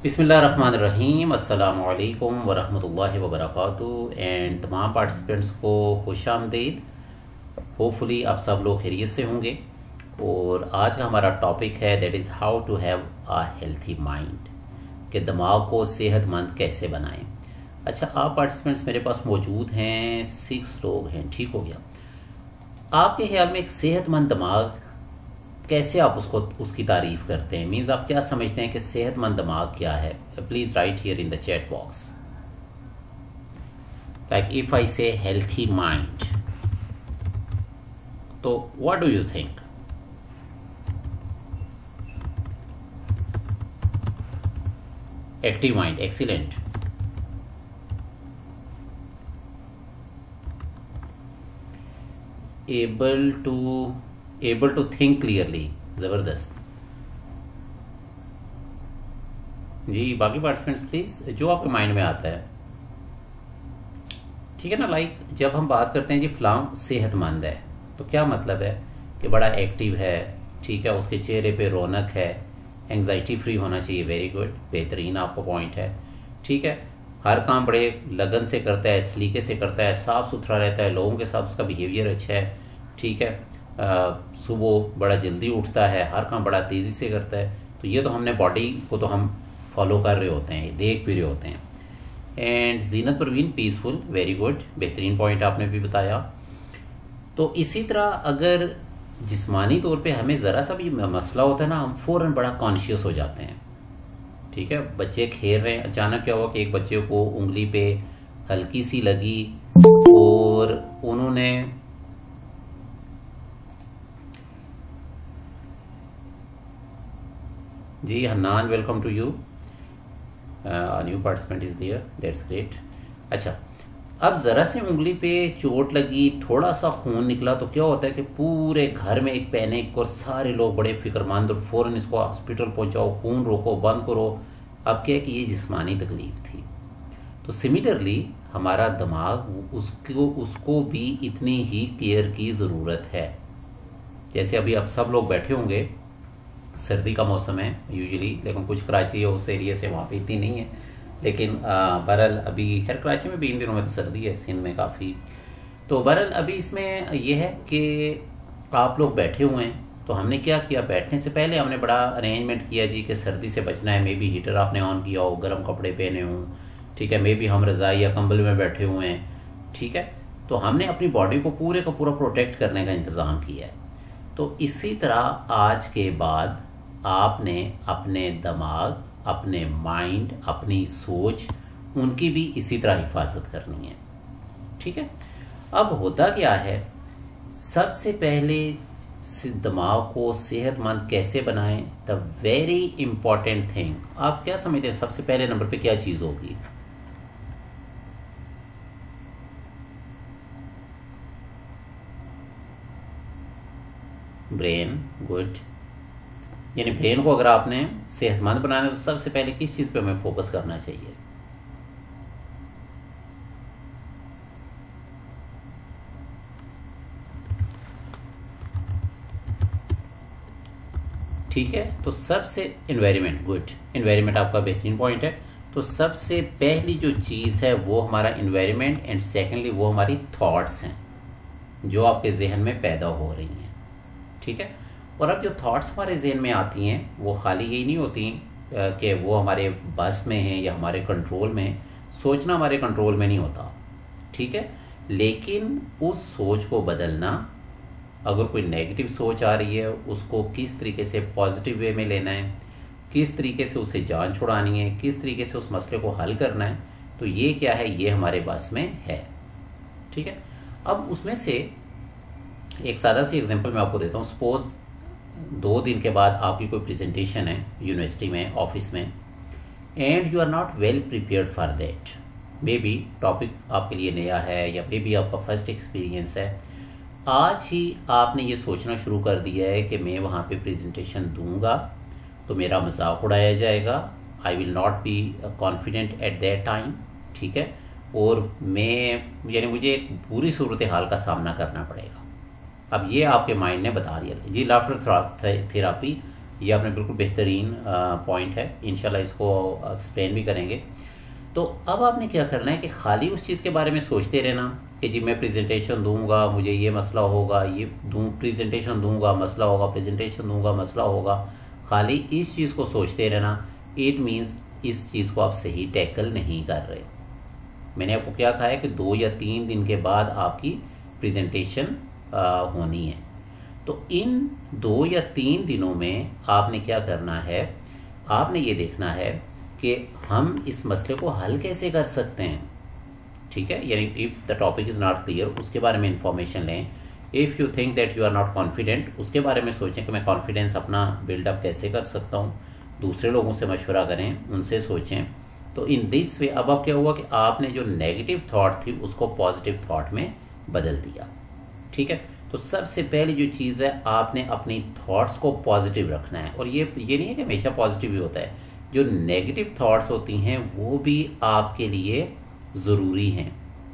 बिस्मिल्लाहिर्रहमानिर्रहीम, अस्सलामु अलैकुम वरहमतुल्लाहि वबरकातुहू एंड तमाम पार्टिसिपेंट्स को खुश आमदीद। होपफुली आप सब लोग खैरियत से होंगे। और आज का हमारा टॉपिक है that is how to have a healthy mind, कि दिमाग को सेहतमंद कैसे बनाएं। अच्छा, आप पार्टिसिपेंट्स मेरे पास मौजूद हैं, 6 लोग हैं, ठीक हो गया। आपके ख्याल में एक सेहतमंद दिमाग कैसे आप उसकी तारीफ करते हैं? मीन्स आप क्या समझते हैं कि सेहतमंद दिमाग क्या है? Please write here in the chat box. Like if I say healthy mind, तो what do you think? Active mind, excellent. Able to think clearly, जबरदस्त जी। बाकी पार्टिसिपेंट्स प्लीज जो आपके माइंड में आता है, ठीक है ना। लाइक जब हम बात करते हैं जी फलां सेहतमंद है, तो क्या मतलब है कि बड़ा एक्टिव है, ठीक है, उसके चेहरे पे रौनक है, एंग्जाइटी फ्री होना चाहिए। वेरी गुड, बेहतरीन आपका पॉइंट है, ठीक है। हर काम बड़े लगन से करता है, सलीके से करता है, साफ सुथरा रहता है, लोगों के साथ उसका बिहेवियर अच्छा है, ठीक है। सुबह बड़ा जल्दी उठता है, हर काम बड़ा तेजी से करता है। तो ये तो हमने बॉडी को तो हम फॉलो कर रहे होते हैं, देख भी रहे होते हैं। And Zeenat Parveen, peaceful, very good, बेहतरीन पॉइंट आपने भी बताया। तो इसी तरह अगर जिस्मानी तौर पे हमें ज़रा सा भी मसला होता है ना, हम फौरन बड़ा कॉन्शियस हो जाते हैं, ठीक है। बच्चे खेल रहे हैं, अचानक क्या हुआ कि एक बच्चे को उंगली पे हल्की सी लगी और उन्होंने जी Hannan, welcome to you, new participant is there, that's great. अच्छा, अब जरा सी उंगली पे चोट लगी, थोड़ा सा खून निकला, तो क्या होता है कि पूरे घर में एक पैनिक और सारे लोग बड़े फिक्रमंद और फौरन इसको हॉस्पिटल पहुंचाओ, खून रोको, बंद करो। अब क्या है कि ये जिस्मानी तकलीफ थी। तो सिमिलरली हमारा दिमाग, उसको भी इतनी ही केयर की ज़रूरत है। जैसे अभी आप सब लोग बैठे होंगे, सर्दी का मौसम है यूजुअली, लेकिन कुछ कराची या उस एरिया से वहाँ पे इतनी नहीं है, लेकिन बहरहाल अभी खैर कराची में भी इन दिनों में तो सर्दी है, सिंध में काफ़ी। तो बहरहाल अभी इसमें यह है कि आप लोग बैठे हुए हैं, तो हमने क्या किया, बैठने से पहले हमने बड़ा अरेंजमेंट किया जी कि सर्दी से बचना है। मे बी हीटर आपने ऑन किया हो, गर्म कपड़े पहने हों, ठीक है। मे बी हम रज़ाई या कंबल में बैठे हुए हैं, ठीक है। तो हमने अपनी बॉडी को पूरे का पूरा प्रोटेक्ट करने का इंतज़ाम किया है। तो इसी तरह आज के बाद आपने अपने दिमाग, अपने माइंड, अपनी सोच, उनकी भी इसी तरह हिफाजत करनी है, ठीक है। अब होता क्या है, सबसे पहले दिमाग को सेहतमंद कैसे बनाएं? द वेरी इंपॉर्टेंट थिंग, आप क्या समझते हैं सबसे पहले नंबर पे क्या चीज होगी? Brain, good. यानी ब्रेन को अगर आपने सेहतमंद बनाना है तो सबसे पहले किस चीज पे हमें फोकस करना चाहिए? ठीक है, तो सबसे एनवायरनमेंट, गुड, एनवायरनमेंट आपका बेहतरीन पॉइंट है। तो सबसे पहली जो चीज है वो हमारा एनवायरनमेंट, एंड सेकेंडली वो हमारी थॉट्स हैं जो आपके जहन में पैदा हो रही हैं, ठीक है। और अब जो थॉट्स हमारे जहन में आती हैं वो खाली यही नहीं होती कि वो हमारे बस में हैं या हमारे कंट्रोल में। सोचना हमारे कंट्रोल में नहीं होता, ठीक है, लेकिन उस सोच को बदलना, अगर कोई नेगेटिव सोच आ रही है उसको किस तरीके से पॉजिटिव वे में लेना है, किस तरीके से उसे जान छुड़ानी है, किस तरीके से उस मसले को हल करना है, तो ये क्या है, ये हमारे बस में है, ठीक है। अब उसमें से एक सादा सी एग्जांपल मैं आपको देता हूँ। सपोज 2 दिन के बाद आपकी कोई प्रेजेंटेशन है यूनिवर्सिटी में, ऑफिस में, and you are not well prepared for that. May be topic आपके लिए नया है या मे बी आपका फर्स्ट एक्सपीरियंस है। आज ही आपने ये सोचना शुरू कर दिया है कि मैं वहाँ पे प्रेजेंटेशन दूंगा तो मेरा मजाक उड़ाया जाएगा, I will not be confident at that time, ठीक है, और मैं यानी मुझे एक बुरी सूरत हाल का सामना करना पड़ेगा। अब ये आपके माइंड ने बता दिया जी। लाफ्टर थेरापी ये आपने बिल्कुल बेहतरीन पॉइंट है, इंशाल्लाह इसको एक्सप्लेन भी करेंगे। तो अब आपने क्या करना है कि खाली उस चीज़ के बारे में सोचते रहना कि जी मैं प्रेजेंटेशन दूंगा, मुझे ये मसला होगा, ये प्रेजेंटेशन दूंगा मसला होगा, प्रेजेंटेशन दूंगा मसला होगा, खाली इस चीज़ को सोचते रहना, इट मीन्स इस चीज़ को आप सही टैकल नहीं कर रहे। मैंने आपको क्या कहा है कि 2 या 3 दिन के बाद आपकी प्रेजेंटेशन होनी है। तो इन 2 या 3 दिनों में आपने क्या करना है, आपने ये देखना है कि हम इस मसले को हल कैसे कर सकते हैं। ठीक है, यानी if the topic is not clear उसके बारे में इंफॉर्मेशन लें। If you think that you are not confident उसके बारे में सोचें कि मैं कॉन्फिडेंस अपना बिल्डअप कैसे कर सकता हूँ। दूसरे लोगों से मशवरा करें, उनसे सोचें। तो इन दिस वे अब क्या हुआ कि आपने जो नेगेटिव थॉट थी उसको पॉजिटिव थॉट में बदल दिया। ठीक है, तो सबसे पहली जो चीज़ है आपने अपनी थॉट्स को पॉजिटिव रखना है। और ये नहीं है कि हमेशा पॉजिटिव ही होता है, जो नेगेटिव थॉट्स होती हैं वो भी आपके लिए ज़रूरी हैं।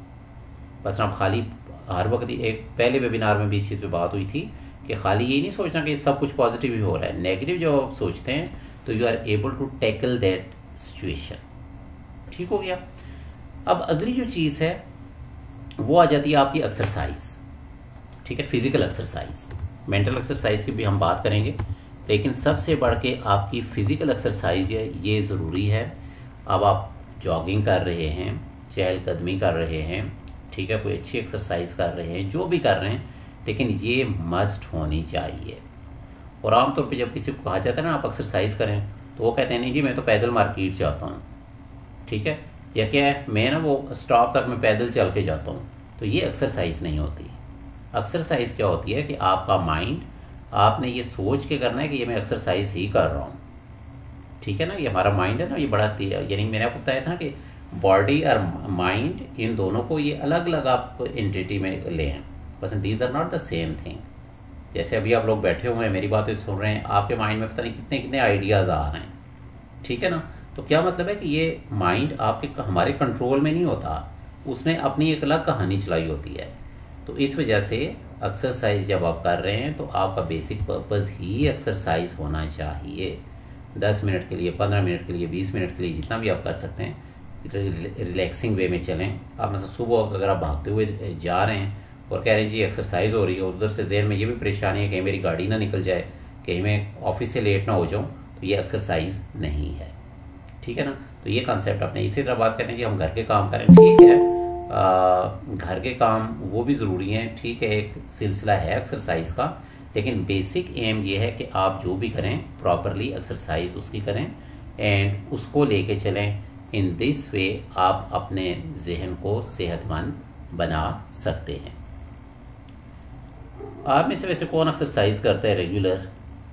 बस आप खाली हर वक्त, एक पहले वेबिनार में भी इस चीज़ पे बात हुई थी कि खाली ये नहीं सोचना कि सब कुछ पॉजिटिव ही हो रहा है। नेगेटिव जब आप सोचते हैं तो you are able to tackle that situation. ठीक हो गया। अब अगली जो चीज़ है वो आ जाती है आपकी एक्सरसाइज। ठीक है, फिजिकल एक्सरसाइज, मेंटल एक्सरसाइज की भी हम बात करेंगे, लेकिन सबसे बढ़ के आपकी फिजिकल एक्सरसाइज ये ज़रूरी है। अब आप जॉगिंग कर रहे हैं, चहलकदमी कर रहे हैं, ठीक है, कोई अच्छी एक्सरसाइज कर रहे हैं, जो भी कर रहे हैं, लेकिन ये मस्ट होनी चाहिए। और आमतौर पे जब किसी को कहा जाता है ना आप एक्सरसाइज करें, तो वो कहते हैं नहीं जी मैं तो पैदल मार्केट जाता हूँ। ठीक है, या क्या है मैं ना वो स्टॉप तक मैं पैदल चल के जाता हूँ। तो ये एक्सरसाइज नहीं होती। एक्सरसाइज क्या होती है कि आपका माइंड, आपने ये सोच के करना है कि ये मैं एक्सरसाइज ही कर रहा हूँ। ठीक है ना, ये हमारा माइंड है ना, ये बड़ा यानी मैंने आपको बताया था कि बॉडी और माइंड इन दोनों को ये अलग अलग आप एंटिटी में ले हैं, बस these are not the same thing. जैसे अभी आप लोग बैठे हुए हैं मेरी बातें सुन रहे हैं, आपके माइंड में पता नहीं कितने कितने आइडियाज आ रहे हैं। ठीक है ना, तो क्या मतलब है कि ये माइंड आपके हमारे कंट्रोल में नहीं होता, उसने अपनी एक अलग कहानी चलाई होती है। तो इस वजह से एक्सरसाइज जब आप कर रहे हैं तो आपका बेसिक पर्पस ही एक्सरसाइज होना चाहिए। 10 मिनट के लिए, 15 मिनट के लिए, 20 मिनट के लिए, जितना भी आप कर सकते हैं, रिलैक्सिंग वे में चलें। आप मतलब सुबह अगर आप भागते हुए जा रहे हैं और कह रहे हैं जी एक्सरसाइज हो रही है, उधर से ज़हन में ये भी परेशानी है कहीं मेरी गाड़ी ना निकल जाए, कहीं मैं ऑफिस से लेट ना हो जाऊं, तो ये एक्सरसाइज नहीं है। ठीक है ना, तो ये कॉन्सेप्ट अपने इसी तरह बात करते हैं कि हम घर के काम करें। ठीक है, घर के काम वो भी ज़रूरी हैं। ठीक है, एक सिलसिला है एक्सरसाइज का, लेकिन बेसिक एम ये है कि आप जो भी करें प्रॉपरली एक्सरसाइज उसकी करें एंड उसको लेके चलें। इन दिस वे आप अपने जहन को सेहतमंद बना सकते हैं। आप में से वैसे कौन एक्सरसाइज करता है रेगुलर?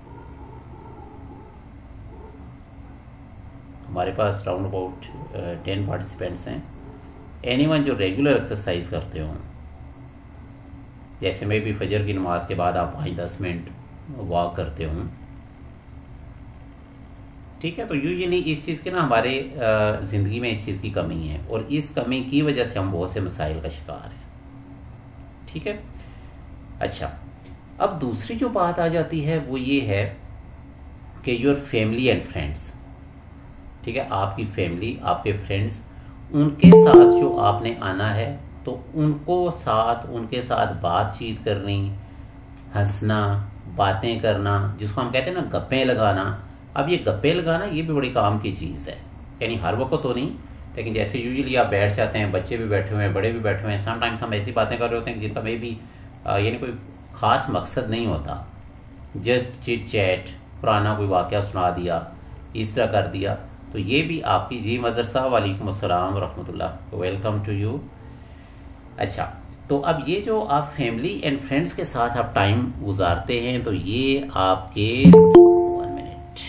हमारे पास राउंड अबाउट 10 पार्टिसिपेंट्स हैं। एनीवन जो रेगुलर एक्सरसाइज करते हो, जैसे मैं भी फजर की नमाज के बाद आप 5-10 मिनट वॉक करते हो। ठीक है, तो यूजुअली इस चीज़ के ना हमारे ज़िंदगी में इस चीज़ की कमी है और इस कमी की वजह से हम बहुत से मसाइल का शिकार हैं। ठीक है, अच्छा, अब दूसरी जो बात आ जाती है वो ये है कि योर फैमिली एंड फ्रेंड्स। ठीक है, आपकी फैमिली, आपके फ्रेंड्स, उनके साथ जो आपने आना है तो उनके साथ बातचीत करनी, हंसना, बातें करना, जिसको हम कहते हैं ना गप्पे लगाना। अब ये गप्पे लगाना ये भी बड़ी काम की चीज़ है, यानी हर वक्त तो नहीं, लेकिन जैसे यूजुअली आप बैठ जाते हैं, बच्चे भी बैठे हुए हैं, बड़े भी बैठे हुए हैं, समटाइम्स हम ऐसी बातें कर रहे होते हैं जिनका मे भी यानी कोई ख़ास मकसद नहीं होता, जस्ट चिट चैट, पुराना कोई वाक़या सुना दिया, इस तरह कर दिया। तो ये भी आपकी जी मज़हर साहब वालेकुम अस्सलाम रहमतुल्लाह, वेलकम टू यू। अच्छा, तो अब ये जो आप फैमिली एंड फ्रेंड्स के साथ आप टाइम गुजारते हैं तो ये आपके 1 मिनट,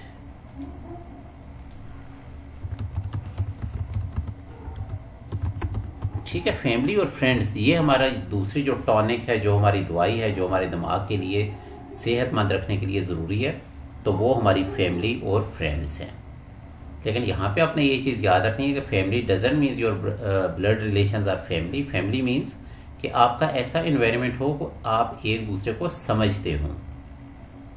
ठीक है, फैमिली और फ्रेंड्स ये हमारा दूसरी जो टॉनिक है, जो हमारी दवाई है, जो हमारे दिमाग के लिए सेहतमंद रखने के लिए ज़रूरी है, तो वो हमारी फैमिली और फ्रेंड्स हैं। लेकिन यहाँ पे आपने ये चीज़ याद रखनी है कि family doesn't means your blood relations are family. Family means कि आपका ऐसा इन्वायरमेंट हो कि आप एक दूसरे को समझते हो।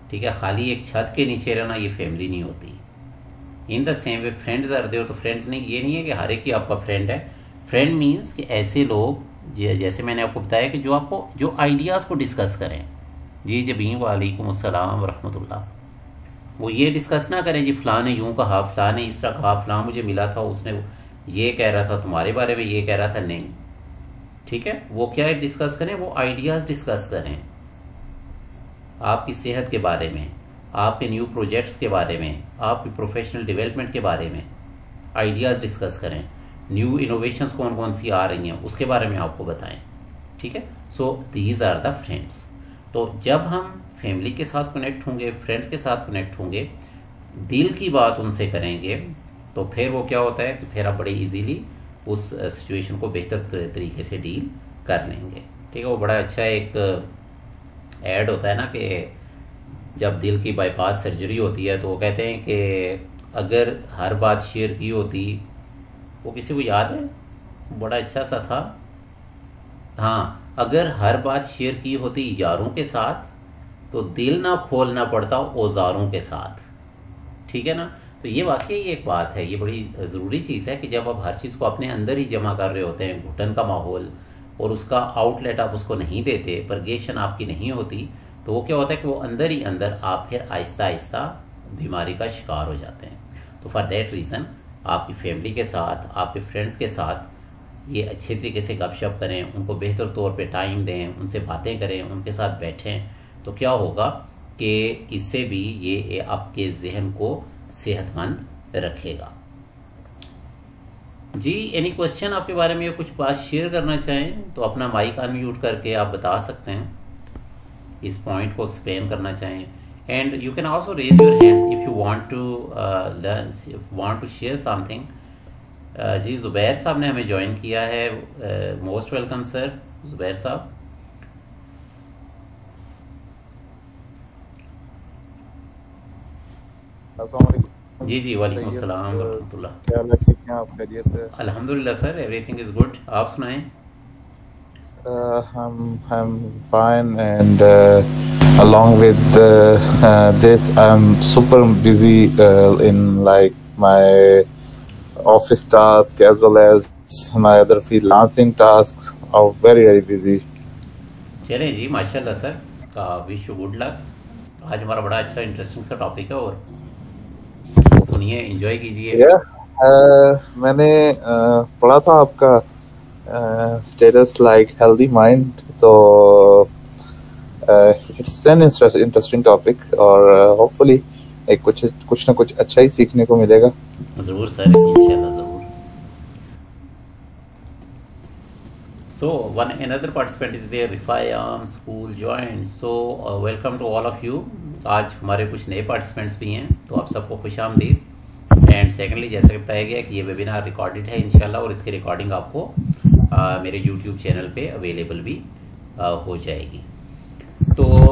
ठीक है, खाली एक छत के नीचे रहना ये फैमिली नहीं होती। In the same way friends are there, तो फ्रेंड्स नहीं, ये नहीं है कि हर एक ही आपका फ्रेंड है। फ्रेंड मीन्स कि ऐसे लोग जैसे मैंने आपको बताया कि जो आपको जो आइडियाज़ को डिस्कस करें। जी जबी वालेकुम अस्सलाम रहमतुल्लाह। वो ये डिस्कस ना करें जी फलां ने यूं कहा, फलां ने इस तरह कहा, फलां मुझे मिला था उसने ये कह रहा था तुम्हारे बारे में, ये कह रहा था, नहीं। ठीक है, वो क्या है डिस्कस करें, वो आइडियाज़ डिस्कस करें आपकी सेहत के बारे में, आपके न्यू प्रोजेक्ट्स के बारे में, आपकी प्रोफेशनल डेवलपमेंट के बारे में आइडियाज़ डिस्कस करें। न्यू इनोवेशंस कौन कौन सी आ रही हैं उसके बारे में आपको बताएं। ठीक है, so these are the friends. तो जब हम फैमिली के साथ कनेक्ट होंगे, फ्रेंड्स के साथ कनेक्ट होंगे, दिल की बात उनसे करेंगे, तो फिर वो क्या होता है कि फिर आप बड़े इजीली उस सिचुएशन को बेहतर तरीके से डील कर लेंगे। ठीक है, वो बड़ा अच्छा एक ऐड होता है ना कि जब दिल की बाईपास सर्जरी होती है तो वो कहते हैं कि अगर हर बात शेयर की होती, वो किसी को याद है, बड़ा अच्छा सा था, हाँ, अगर हर बात शेयर की होती यारों के साथ तो दिल ना खोलना पड़ता औजारों के साथ। ठीक है ना, तो ये वाकई एक बात है, ये बड़ी ज़रूरी चीज़ है कि जब आप हर चीज़ को अपने अंदर ही जमा कर रहे होते हैं, घुटन का माहौल, और उसका आउटलेट आप उसको नहीं देते, परगेशन आपकी नहीं होती, तो वो क्या होता है कि वो अंदर ही अंदर आप फिर आहिस्ता आहिस्ता बीमारी का शिकार हो जाते हैं। तो फॉर दैट रीज़न आपकी फैमिली के साथ, आपके फ्रेंड्स के साथ ये अच्छे तरीके से गपशप करें, उनको बेहतर तौर पे टाइम दें, उनसे बातें करें, उनके साथ बैठें, तो क्या होगा कि इससे भी ये आपके जहन को सेहतमंद रखेगा। जी एनी क्वेश्चन आपके बारे में, कुछ बात शेयर करना चाहें तो अपना माइक अनम्यूट करके आप बता सकते हैं, इस पॉइंट को एक्सप्लेन करना चाहें। And you can also raise your hands if you want to learn, if want to share something. जी जुबैर साहब ने हमें ज्वाइन किया है, मोस्ट वेलकम सर जुबैर साहब। जी जी वालेकुम अस्सलाम वरहमतुल्लाह। क्या हाल है, ठीक हैं आप, खैरियत है? अल्हम्दुलिल्लाह सर, एवरीथिंग इज गुड, आप सुनाएं। I'm fine, and along with this, I'm super busy in like my office task as well as my other freelancing tasks. Are very busy. चलें जी माशाल्लाह sir, wish you good luck. आज हमारा बड़ा अच्छा interesting सा टॉपिक है, और सुनिए, एंजॉय कीजिए। मैंने पढ़ा था आपका स्टेटस लाइक हेल्दी माइंड, तो इट्स एन इंटरेस्टिंग टॉपिक, और होपफुली एक कुछ ना कुछ अच्छा ही सीखने को मिलेगा। जरूर सर, इंशाल्लाह जरूर। So one another participant is there, Rifayam School joined. So welcome to all of you. आज हमारे कुछ नए पार्टिसिपेंट्स भी हैं, तो आप सबको खुशामदीद। एंड सेकेंडली, जैसा कि बताया गया कि ये वेबिनार रिकॉर्डेड है इंशाल्लाह, और इसकी रिकॉर्डिंग आपको मेरे यूट्यूब चैनल पे अवेलेबल भी हो जाएगी। तो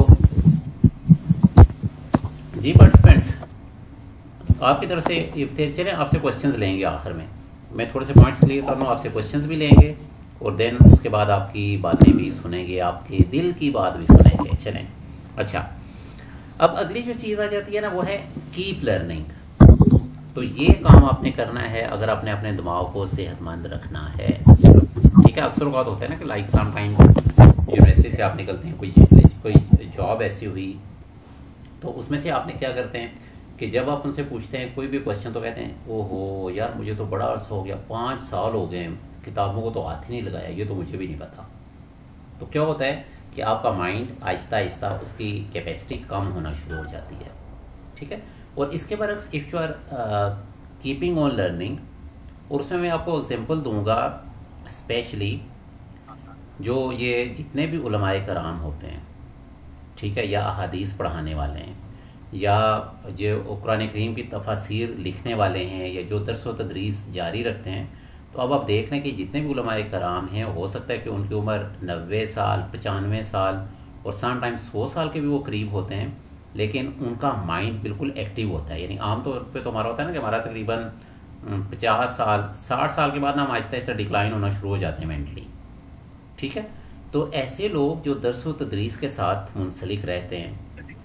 जी पार्टिसिपेंट्स, आपकी तरफ से चलें, आपसे क्वेश्चंस लेंगे आखिर में। मैं थोड़े से पॉइंट्स क्लियर कर लूँ, आपसे क्वेश्चंस भी लेंगे, और देन उसके बाद आपकी बातें भी सुनेंगे, आपके दिल की बात भी सुनेंगे। चलें, अच्छा, अब अगली जो चीज़ आ जाती है ना, वो है कीप लर्निंग। तो ये काम आपने करना है अगर आपने अपने दिमाग को सेहतमंद रखना है। ठीक है, अक्सर बात होता है ना कि लाइक समटाइम्स यूनिवर्सिटी से आप निकलते हैं, कोई जॉब ऐसी हुई, तो उसमें से आपने क्या करते हैं कि जब आप उनसे पूछते हैं कोई भी क्वेश्चन, तो कहते हैं ओहो यार, मुझे तो बड़ा अर्सा हो गया, 5 साल हो गए, किताबों को तो हाथ ही नहीं लगाया, ये तो मुझे भी नहीं पता। तो क्या होता है कि आपका माइंड आहिस्ता आहिस्ता उसकी कैपेसिटी कम होना शुरू हो जाती है। ठीक है, और इसके बरक्स if you are keeping on learning, और उसमें मैं आपको एग्जांपल दूंगा, स्पेशली जो ये जितने भी उलमाए कराम होते हैं, ठीक है, या अहादीस पढ़ाने वाले हैं, या जो कुरान करीम की तफसीर लिखने वाले हैं, या जो दर्स व तदरीस जारी रखते हैं, तो अब आप देख लें कि जितने भी उलमाए कराम हैं, हो सकता है कि उनकी उम्र 90 साल, 95 साल और समटाइम्स 100 साल के भी वो करीब होते हैं, लेकिन उनका माइंड बिल्कुल एक्टिव होता है। यानी आमतौर पे तो हमारा होता है ना कि हमारा तकरीबन 50 साल 60 साल के बाद ना हम आहिस्ता आहिस्ता डिक्लाइन होना शुरू हो जाते हैं मेंटली। ठीक है, तो ऐसे लोग जो दर्स व तदरीस के साथ मुंसलिक रहते हैं,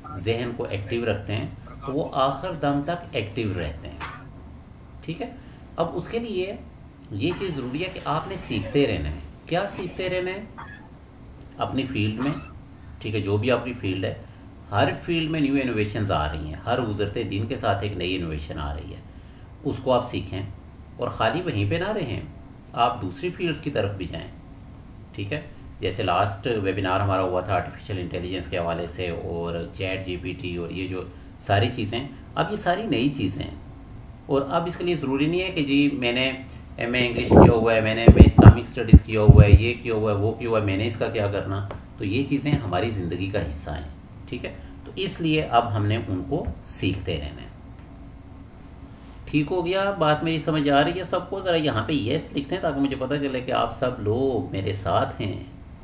जहन को एक्टिव रखते हैं तो वो आखिर दम तक एक्टिव रहते हैं। ठीक है, अब उसके लिए ये चीज़ ज़रूरी है कि आपने सीखते रहना है। क्या सीखते रहना है? अपनी फील्ड में, ठीक है, जो भी आपकी फील्ड है, हर फील्ड में न्यू इनोवेशंस आ रही हैं, हर गुजरते दिन के साथ एक नई इनोवेशन आ रही है, उसको आप सीखें और ख़ाली वहीं पे ना रहें, आप दूसरी फील्ड्स की तरफ भी जाएं। ठीक है, जैसे लास्ट वेबिनार हमारा हुआ था आर्टिफिशियल इंटेलिजेंस के हवाले से और चैट जीपीटी और ये जो सारी चीज़ें, अब ये सारी नई चीज़ें हैं और अब इसके लिए ज़रूरी नहीं है कि जी मैंने एमए इंग्लिश किया हुआ है, मैंने इस्लामिक स्टडीज़ किया हुआ है, ये किया हुआ है, वो किया हुआ है, मैंने इसका क्या करना। तो ये चीज़ें हमारी ज़िंदगी का हिस्सा हैं। ठीक है, तो इसलिए अब हमने उनको सीखते रहना है। ठीक हो गया, बात मेरी समझ आ रही है सबको? ज़रा यहाँ पे यस लिखते हैं ताकि मुझे पता चले कि आप सब लोग मेरे साथ हैं।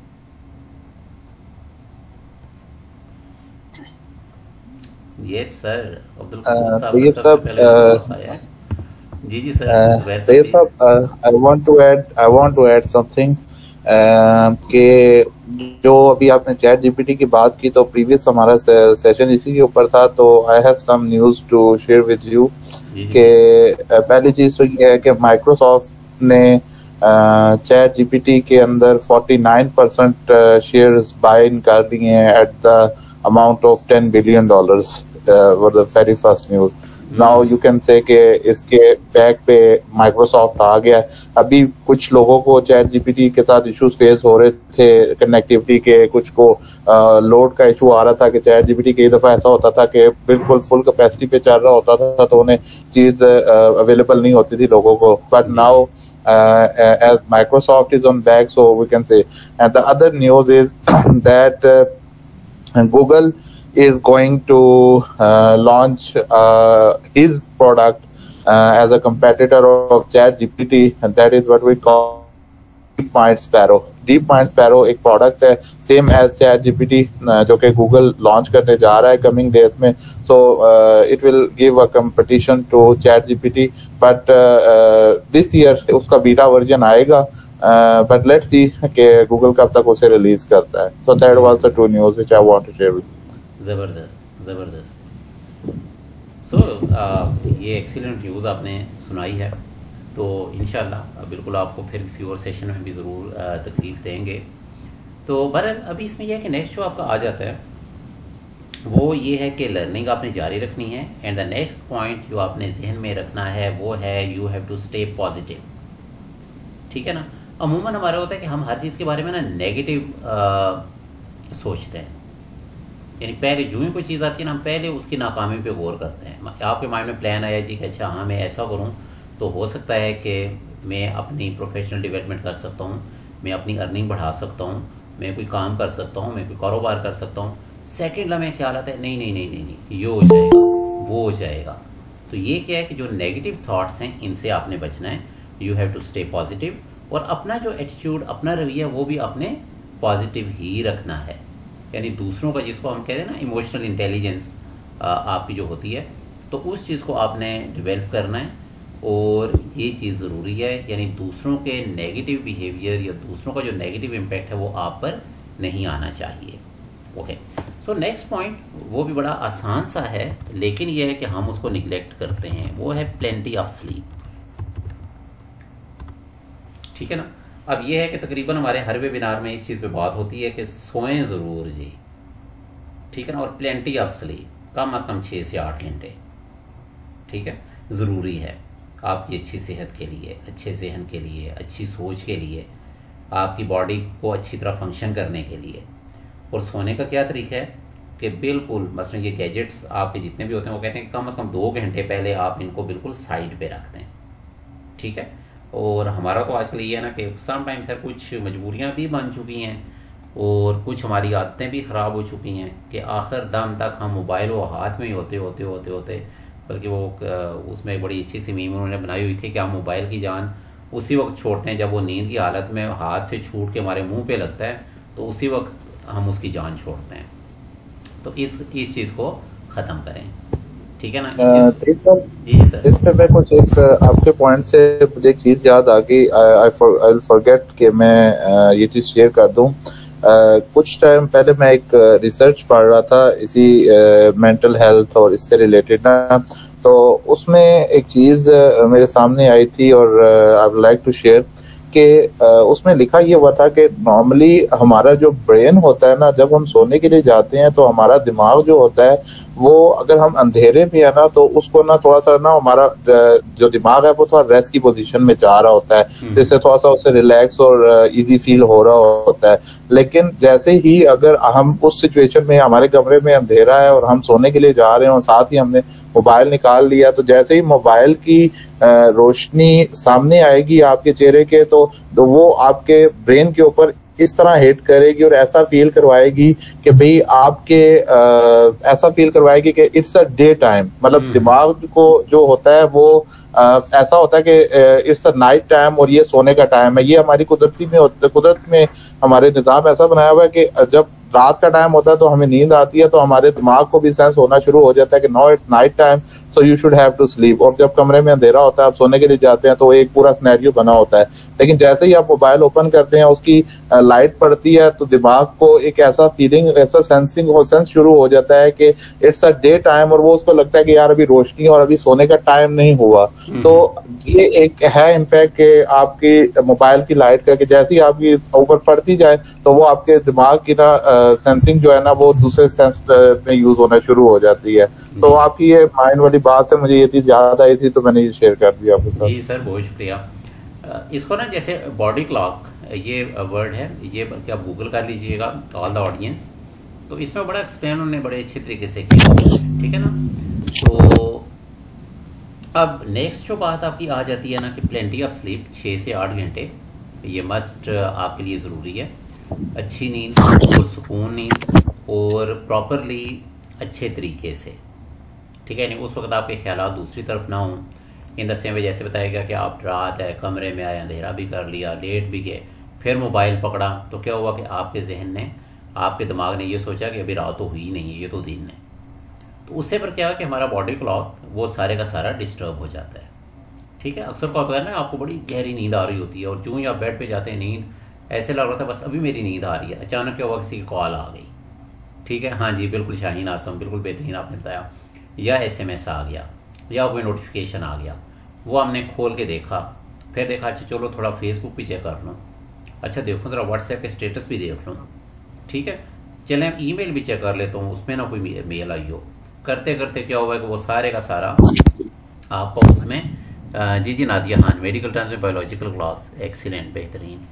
यस सर, अब्दुल कपूर साहब तैयब सबसे पहले विश्वास आया है। जी जी सर, तैयब साहब, I want to add something कि जो अभी आपने चैट जीपीटी की बात की, तो प्रीवियस हमारा सेशन इसी के ऊपर था, तो I have some news to share with you कि पहली चीज तो ये है कि माइक्रोसॉफ्ट ने चैट जीपीटी के अंदर 49% शेयर्स बाय कर दिए हैं at the amount of $10 billion, were the very first news. Now you can say कि इसके बैक पे माइक्रोसॉफ्ट आ गया। अभी कुछ लोगों को चैट जीपीटी के साथ इश्यूज फेस हो रहे थे कनेक्टिविटी के, कुछ को लोड का इशू आ रहा था कि चैट जीपीटी कई दफा ऐसा होता था कि बिल्कुल फुल कैपेसिटी पे चल रहा होता था तो उन्हें चीज अवेलेबल नहीं होती थी लोगों को। But now as Microsoft is on back, so we can say. And the other news is that Google is going to launch his product as a competitor of ChatGPT, and that is what we call DeepMind Sparrow. DeepMind Sparrow एक product है same as ChatGPT जो कि Google launch करने जा रहा है coming days में। So it will give a competition to ChatGPT, but this year उसका बीटा वर्जन आएगा, बट लेट्स सी कि गूगल कब तक उसे रिलीज करता है। So that was the two news which I want to share with you. ज़बरदस्त ज़बरदस्त। सो ये एक्सीलेंट न्यूज़ आपने सुनाई है, तो इंशाल्लाह बिल्कुल आपको फिर किसी और सेशन में भी ज़रूर तकलीफ देंगे। तो बहरहाल अभी इसमें यह है कि नेक्स्ट जो आपका आ जाता है वो ये है कि लर्निंग आपने जारी रखनी है। एंड द नेक्स्ट पॉइंट जो आपने जहन में रखना है वो है you have to stay positive. ठीक है ना, अमूमन हमारा होता है कि हम हर चीज़ के बारे में ना नेगेटिव सोचते हैं, यानी पहले जो ही कोई चीज़ आती है ना हम पहले उसकी नाकामी पे गौर करते हैं। आपके माइंड में प्लान आया जी कि अच्छा हाँ मैं ऐसा करूँ तो हो सकता है कि मैं अपनी प्रोफेशनल डेवलपमेंट कर सकता हूँ, मैं अपनी अर्निंग बढ़ा सकता हूँ, मैं कोई काम कर सकता हूँ, मैं कोई कारोबार कर सकता हूँ। सेकेंड लम्हे ख्याल आता है नहीं नहीं नहीं नहीं नहीं ये हो जाएगा वो हो जाएगा। तो ये क्या है कि जो नेगेटिव थाट्स हैं इनसे आपने बचना है। You have to stay positive और अपना जो एटीट्यूड अपना रवैया वो भी आपने पॉजिटिव ही रखना है। यानी दूसरों का जिसको हम कहते हैं ना इमोशनल इंटेलिजेंस आपकी जो होती है, तो उस चीज़ को आपने डेवलप करना है और ये चीज़ ज़रूरी है। यानी दूसरों के नेगेटिव बिहेवियर या दूसरों का जो नेगेटिव इम्पैक्ट है वो आप पर नहीं आना चाहिए। ओके, सो नेक्स्ट पॉइंट वो भी बड़ा आसान सा है लेकिन ये है कि हम उसको निगलेक्ट करते हैं, वो है प्लेंटी ऑफ स्लीप। ठीक है ना, अब ये है कि तकरीबन हमारे हर वेबिनार में इस चीज़ पे बात होती है कि सोएं ज़रूर जी। ठीक है ना, और प्लेंटी ऑफ स्लीप कम से कम 6 से 8 घंटे। ठीक है, ज़रूरी है आपकी अच्छी सेहत के लिए, अच्छे जहन के लिए, अच्छी सोच के लिए, आपकी बॉडी को अच्छी तरह फंक्शन करने के लिए। और सोने का क्या तरीका है कि बिल्कुल मसलन ये गैजेट्स आपके जितने भी होते हैं वो कहते हैं कि कम से कम 2 घंटे पहले आप इनको बिल्कुल साइड पे रख दें। ठीक है, और हमारा तो आजकल ये है ना कि समटाइम्स है कुछ मजबूरियां भी बन चुकी हैं और कुछ हमारी आदतें भी ख़राब हो चुकी हैं कि आखिर दम तक हम मोबाइल वो हाथ में ही होते होते होते होते बल्कि वो उसमें एक बड़ी अच्छी सी मीम उन्होंने बनाई हुई थी कि हम मोबाइल की जान उसी वक्त छोड़ते हैं जब वो नींद की हालत में हाथ से छूट के हमारे मुंह पे लगता है, तो उसी वक्त हम उसकी जान छोड़ते हैं। तो इस चीज़ को ख़त्म करें। ठीक है ना जी सर। इस पे मैं कुछ एक आपके पॉइंट से मुझे एक चीज़ याद आ गई, आई फॉरगेट कि मैं ये चीज़ शेयर कर दूं कुछ टाइम पहले मैं एक रिसर्च पढ़ रहा था इसी मेंटल हेल्थ और इससे रिलेटेड ना, तो उसमें एक चीज मेरे सामने आई थी और I would like to share कि उसमें लिखा ये हुआ था कि नॉर्मली हमारा जो ब्रेन होता है ना, जब हम सोने के लिए जाते हैं तो हमारा दिमाग जो होता है वो अगर हम अंधेरे में है ना तो उसको ना थोड़ा सा ना हमारा जो दिमाग है वो थोड़ा रेस्ट की पोजीशन में जा रहा होता है, जिससे थोड़ा सा उससे रिलैक्स और इजी फील हो रहा होता है। लेकिन जैसे ही अगर हम उस सिचुएशन में, हमारे कमरे में अंधेरा है और हम सोने के लिए जा रहे हैं और साथ ही हमने मोबाइल निकाल लिया, तो जैसे ही मोबाइल की रोशनी सामने आएगी आपके चेहरे के, तो वो आपके ब्रेन के ऊपर इस तरह हिट करेगी और ऐसा फील करवाएगी कि भाई आपके ऐसा फील करवाएगी कि इट्स अ डे टाइम। मतलब दिमाग को जो होता है वो ऐसा होता है कि इट्स अ नाइट टाइम और ये सोने का टाइम है। ये हमारी कुदरत में हमारे निजाम ऐसा बनाया हुआ है कि जब रात का टाइम होता है तो हमें नींद आती है, तो हमारे दिमाग को भी सेंस होना शुरू हो जाता है कि now it's night time, so you should have to sleep. और जब कमरे में अंधेरा होता है, आप सोने के लिए जाते हैं, तो एक पूरा सिनेरियो बना होता है। लेकिन जैसे ही आप मोबाइल ओपन करते हैं, उसकी लाइट पड़ती है, तो दिमाग को एक ऐसा फीलिंग, ऐसा सेंस शुरू हो जाता है कि इट्स अ डे टाइम, और वो उसको लगता है कि यार अभी रोशनी और अभी सोने का टाइम नहीं हुआ। तो ये एक है इम्पैक्ट के आपकी मोबाइल की लाइट का, कि जैसे ही आपकी ऊपर पड़ती जाए तो वो आपके दिमाग की ना सेंसिंग जो है ना वो दूसरे सेंस में यूज होना शुरू हो जाती है। तो आपकी ये माइंड वाली बात है, मुझे ये चीज याद आई थी तो मैंने ये शेयर कर दिया आपके साथ। जी सर, बहुत शुक्रिया। इसको ना जैसे बॉडी क्लॉक ये वर्ड है, ये बल्कि आप गूगल कर लीजिएगा, ऑल द ऑडियंस। तो इसमें बड़ा एक्सप्लेन उन्होंने बड़े अच्छे तरीके से किया, ठीक है ना। तो अब नेक्स्ट जो बात आपकी आ जाती है ना कि प्लेंटी ऑफ स्लीप, 6 से 8 घंटे ये मस्ट आपके लिए ज़रूरी है। अच्छी नींद और सुकून नींद और प्रॉपरली अच्छे तरीके से, ठीक है। नहीं उस वक्त आपके ख्यालात दूसरी तरफ ना हों। इन द सेम वे जैसे बताया गया कि आप रात है, कमरे में आए, अंधेरा भी कर लिया, लेट भी गए, फिर मोबाइल पकड़ा, तो क्या हुआ कि आपके जहन ने, आपके दिमाग ने ये सोचा कि अभी रात तो हुई नहीं है, ये तो दिन है। तो उससे पर क्या है कि हमारा बॉडी क्लॉक वो सारे का सारा डिस्टर्ब हो जाता है, ठीक है। अक्सर क्या होता है ना, आपको बड़ी गहरी नींद आ रही होती है और जो ही आप बेड पे जाते हैं, नींद ऐसे लग रहा था बस अभी मेरी नींद आ रही है, अचानक क्या हुआ, किसी की कॉल आ गई, ठीक है। हाँ जी, बिल्कुल शाहीन आसम, बिल्कुल बेहतरीन आपने बताया। या SMS आ गया या कोई नोटिफिकेशन आ गया, वो हमने खोल के देखा, फिर देखा अच्छा चलो थोड़ा फेसबुक भी चेक कर लूँ, अच्छा देखो ज़रा व्हाट्सएप के स्टेटस भी देख लूँ, ठीक है। चलें ईमेल भी चेक कर लेता हूँ, उसमें ना कोई मेल आई हो। करते करते क्या हुआ कि वो सारे का सारा आपको उसमें जी नाजिया खान, मेडिकल टर्म्स में बायोलॉजिकल क्लॉक्स, एक्सीलेंट, बेहतरीन।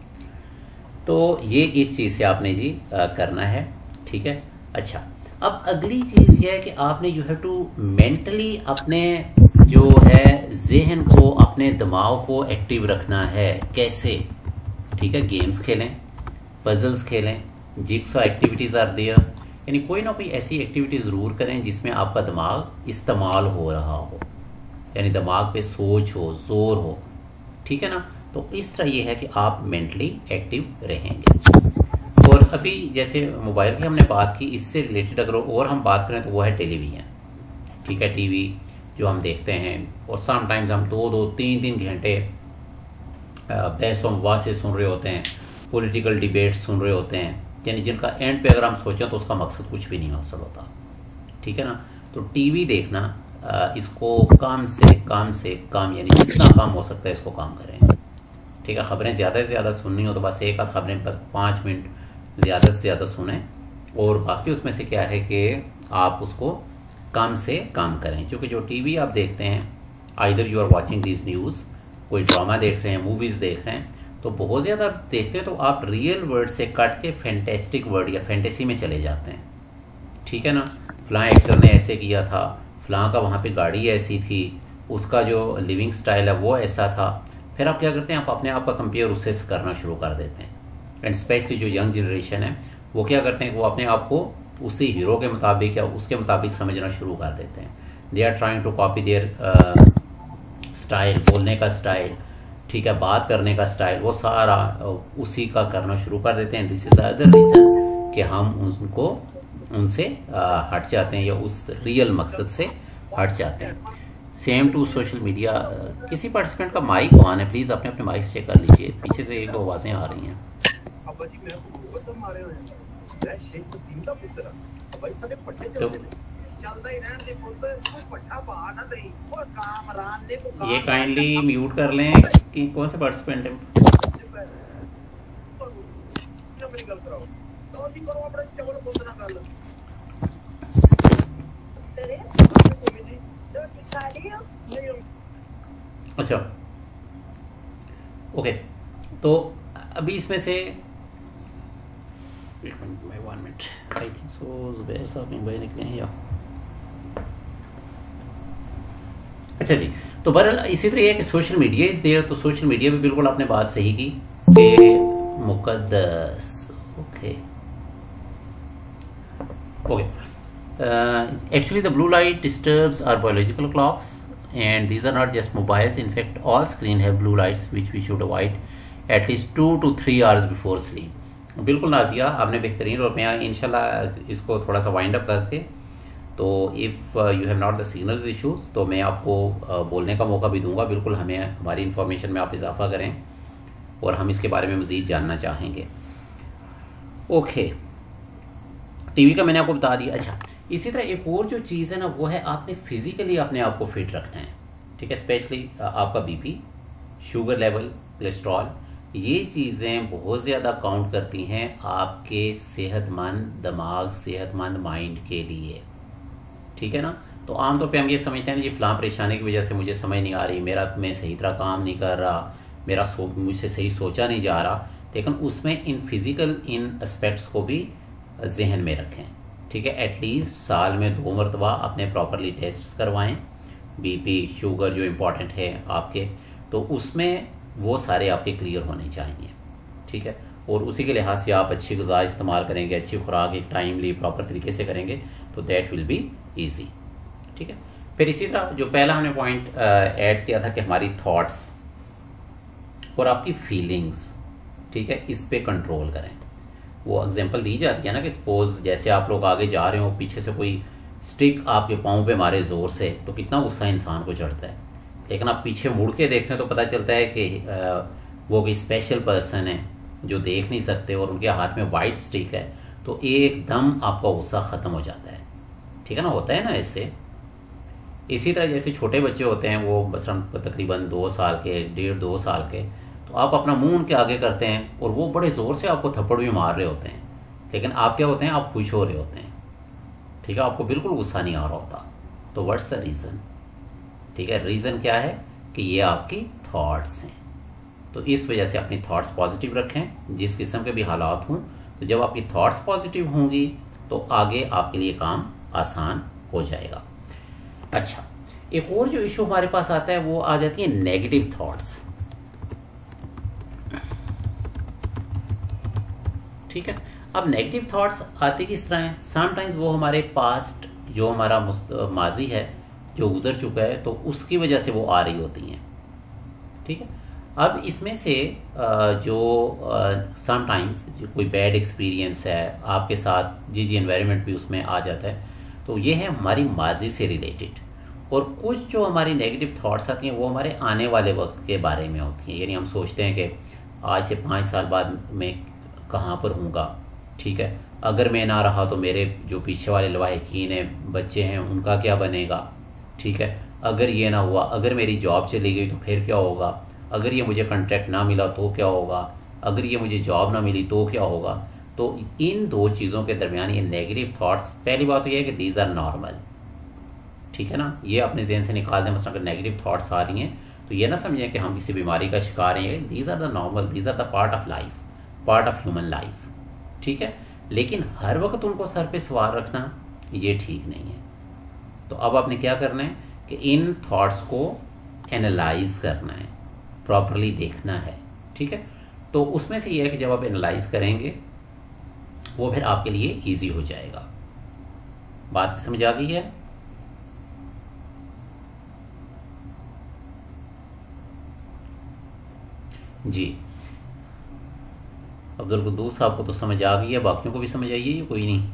तो ये इस चीज़ से आपने जी करना है, ठीक है। अच्छा, अब अगली चीज़ ये है कि आपने यू हैव टू मेंटली अपने जो है जहन को, अपने दिमाग को एक्टिव रखना है। कैसे? ठीक है, गेम्स खेलें, पजल्स खेलें, जिक्सॉ एक्टिविटीज़ आर देयर, यानी कोई ना कोई ऐसी एक्टिविटी ज़रूर करें जिसमें आपका दिमाग इस्तेमाल हो रहा हो, यानी दिमाग पे सोच हो, जोर हो, ठीक है ना। तो इस तरह ये है कि आप मेंटली एक्टिव रहेंगे। और अभी जैसे मोबाइल की हमने बात की, इससे रिलेटेड अगर और हम बात करें तो वो है टेलीविज़न, ठीक है। टीवी जो हम देखते हैं और समटाइम्स हम 2-2, 3-3 घंटे बहसों बहसें सुन रहे होते हैं, पॉलिटिकल डिबेट सुन रहे होते हैं, यानी जिनका एंड पे अगर हम सोचें तो उसका मकसद कुछ भी नहीं हासिल होता, ठीक है ना। तो टीवी देखना, इसको कम से कम यानी जितना कम हो सकता है इसको कम करें, ठीक है। खबरें ज़्यादा से ज़्यादा सुननी हो तो बस एक आध खबरें बस 5 मिनट ज़्यादा से ज़्यादा सुने, और बाकी उसमें से क्या है कि आप उसको कम से कम करें। क्योंकि जो टीवी आप देखते हैं, either you are watching this news, कोई ड्रामा देख रहे हैं, मूवीज़ देख रहे हैं, तो बहुत ज़्यादा देखते हैं तो आप रियल वर्ड से कट के फैंटेस्टिक वर्ड या फैंटेसी में चले जाते हैं, ठीक है ना। फलां एक्टर ने ऐसे किया था, फलां का वहाँ पे गाड़ी ऐसी थी, उसका जो लिविंग स्टाइल है वो ऐसा था, फिर आप क्या करते हैं, आप अपने आप का कंपेयर उससे करना शुरू कर देते हैं। एंड स्पेशली जो यंग जनरेशन है वो क्या करते हैं, वो अपने आप को उसी हीरो के मुताबिक या उसके मुताबिक समझना शुरू कर देते हैं। They are trying to copy their style, बोलने का स्टाइल, ठीक है, बात करने का स्टाइल, वो सारा उसी का करना शुरू कर देते हैं। This is the other reason कि हम उनसे हट जाते हैं या उस रियल मकसद से हट जाते हैं। Same to social media. किसी पार्टिसिपेंट का माइक ऑन है, प्लीज अपने माइक चेक कर लीजिए, पीछे से एक आवाजें आ रही हैं। ये काइंडली म्यूट कर लें कि कौन से पार्टिसिपेंट है। अच्छा ओके, तो अभी इसमें से एक minute, 1 minute, I think so Zubair साहब भाई निकले हैं या अच्छा जी। तो बहरहाल इसी तरह है कि सोशल मीडिया इज देयर, तो सोशल मीडिया पे बिल्कुल आपने बात सही की कि Muqaddas okay okay actually the blue light disturbs our biological clocks and these are not just mobiles, in fact all screen have blue lights which we should avoid at least 2 to 3 hours before sleep। बिल्कुल नाजिया आपने बेहतरीन, और मैं इंशाल्लाह इसको थोड़ा सा wind up करके, तो if you have not the signals issues तो मैं आपको बोलने का मौका भी दूंगा। बिल्कुल हमें हमारी इंफॉर्मेशन में आप इजाफा करें और हम इसके बारे में मज़ीद जानना चाहेंगे। ओके, टीवी का मैंने आपको बता दिया। अच्छा, इसी तरह एक और जो चीज़ है ना वो है आपने फिजिकली अपने आप को फिट रखना है, ठीक है। स्पेशली आपका बीपी, शुगर लेवल, कोलेस्ट्रॉल, ये चीज़ें बहुत ज़्यादा काउंट करती हैं आपके सेहतमंद दिमाग, सेहतमंद माइंड के लिए, ठीक है ना। तो आमतौर पे हम ये समझते हैं जी फलां परेशानी की वजह से मुझे समझ नहीं आ रही, मैं सही तरह काम नहीं कर रहा, मुझसे सही सोचा नहीं जा रहा, लेकिन उसमें इन फिजिकल इन एस्पेक्ट्स को भी जहन में रखें, ठीक है। एटलीस्ट साल में 2 मरतबा अपने प्रॉपरली टेस्ट करवाएं, बीपी, शुगर जो इम्पोर्टेंट है आपके, तो उसमें वो सारे आपके क्लियर होने चाहिए, ठीक है। और उसी के लिहाज से आप अच्छी ग़िज़ा इस्तेमाल करेंगे, अच्छी खुराक एक टाइमली प्रॉपर तरीके से करेंगे तो दैट विल बी ईजी, ठीक है। फिर इसी तरह जो पहला हमने पॉइंट ऐड किया था कि हमारी थॉट्स और आपकी फीलिंग्स, ठीक है, इस पे कंट्रोल करें। वो एग्जांपल दी जाती है ना कि सपोज जैसे आप लोग आगे जा रहे हो, पीछे से कोई स्टिक आपके पाँव पे मारे जोर से, तो कितना गुस्सा इंसान को चढ़ता है, लेकिन आप पीछे मुड़ के देखते हैं तो पता चलता है कि वो कोई स्पेशल पर्सन है जो देख नहीं सकते और उनके हाथ में वाइट स्टिक है, तो एकदम आपका गुस्सा खत्म हो जाता है, ठीक है ना। होता है ना इससे। इसी तरह जैसे छोटे बच्चे होते हैं, वो बस तकरीबन 2 साल के, 1.5-2 साल के, तो आप अपना मुंह उनके आगे करते हैं और वो बड़े जोर से आपको थप्पड़ भी मार रहे होते हैं, लेकिन आप क्या होते हैं, आप खुश हो रहे होते हैं, ठीक है, आपको बिल्कुल गुस्सा नहीं आ रहा होता। तो व्हाट्स द रीज़न, ठीक है। रीज़न क्या है कि ये आपकी थॉट्स हैं। तो इस वजह से अपनी थॉट्स पॉजिटिव रखें, जिस किस्म के भी हालात हों। तो जब आपकी थॉट्स पॉजिटिव होंगी तो आगे आपके लिए काम आसान हो जाएगा। अच्छा, एक और जो इशू हमारे पास आता है वो आ जाती है नेगेटिव थॉट्स, ठीक है। अब नेगेटिव थॉट्स आते किस तरह हैं, समटाइम्स वो हमारे पास्ट जो हमारा माजी है जो गुजर चुका है, तो उसकी वजह से वो आ रही होती हैं, ठीक है। अब इसमें से जो समटाइम्स कोई बैड एक्सपीरियंस है आपके साथ, जी एनवायरनमेंट भी उसमें आ जाता है, तो ये है हमारी माजी से रिलेटेड। और कुछ जो हमारी नेगेटिव थॉट्स आती हैं वो हमारे आने वाले वक्त के बारे में होती हैं, यानी हम सोचते हैं कि आज से 5 साल बाद मैं कहाँ पर हूँगा, ठीक है, अगर मैं ना रहा तो मेरे जो पीछे वाले लवाहिकीन हैं, बच्चे हैं, उनका क्या बनेगा, ठीक है, अगर ये ना हुआ, अगर मेरी जॉब चली गई तो फिर क्या होगा, अगर ये मुझे कॉन्ट्रैक्ट ना मिला तो क्या होगा, अगर ये मुझे जॉब ना मिली तो क्या होगा। तो इन 2 चीज़ों के दरमियान ये नेगेटिव थॉट्स, पहली बात तो ये है कि दीज आर नॉर्मल, ठीक है ना, ये अपने जहन से निकाल दें। मसलन अगर नेगेटिव थॉट्स आ रही हैं तो ये ना समझें कि हम किसी बीमारी का शिकार हैं, these are the normal, these are the part of life, part of human life, ठीक है। लेकिन हर वक्त उनको सर पे सवार रखना ये ठीक नहीं है। तो अब आपने क्या करना है कि इन थॉट्स को एनालाइज करना है, प्रॉपरली देखना है, ठीक है। तो उसमें से ये है कि जब आप एनालाइज करेंगे वो फिर आपके लिए इजी हो जाएगा। बात समझ आ गई है? जी, अब्दुल कुद्दूस साहब को तो समझ आ गई है, बाकियों को भी समझ आई है, कोई नहीं।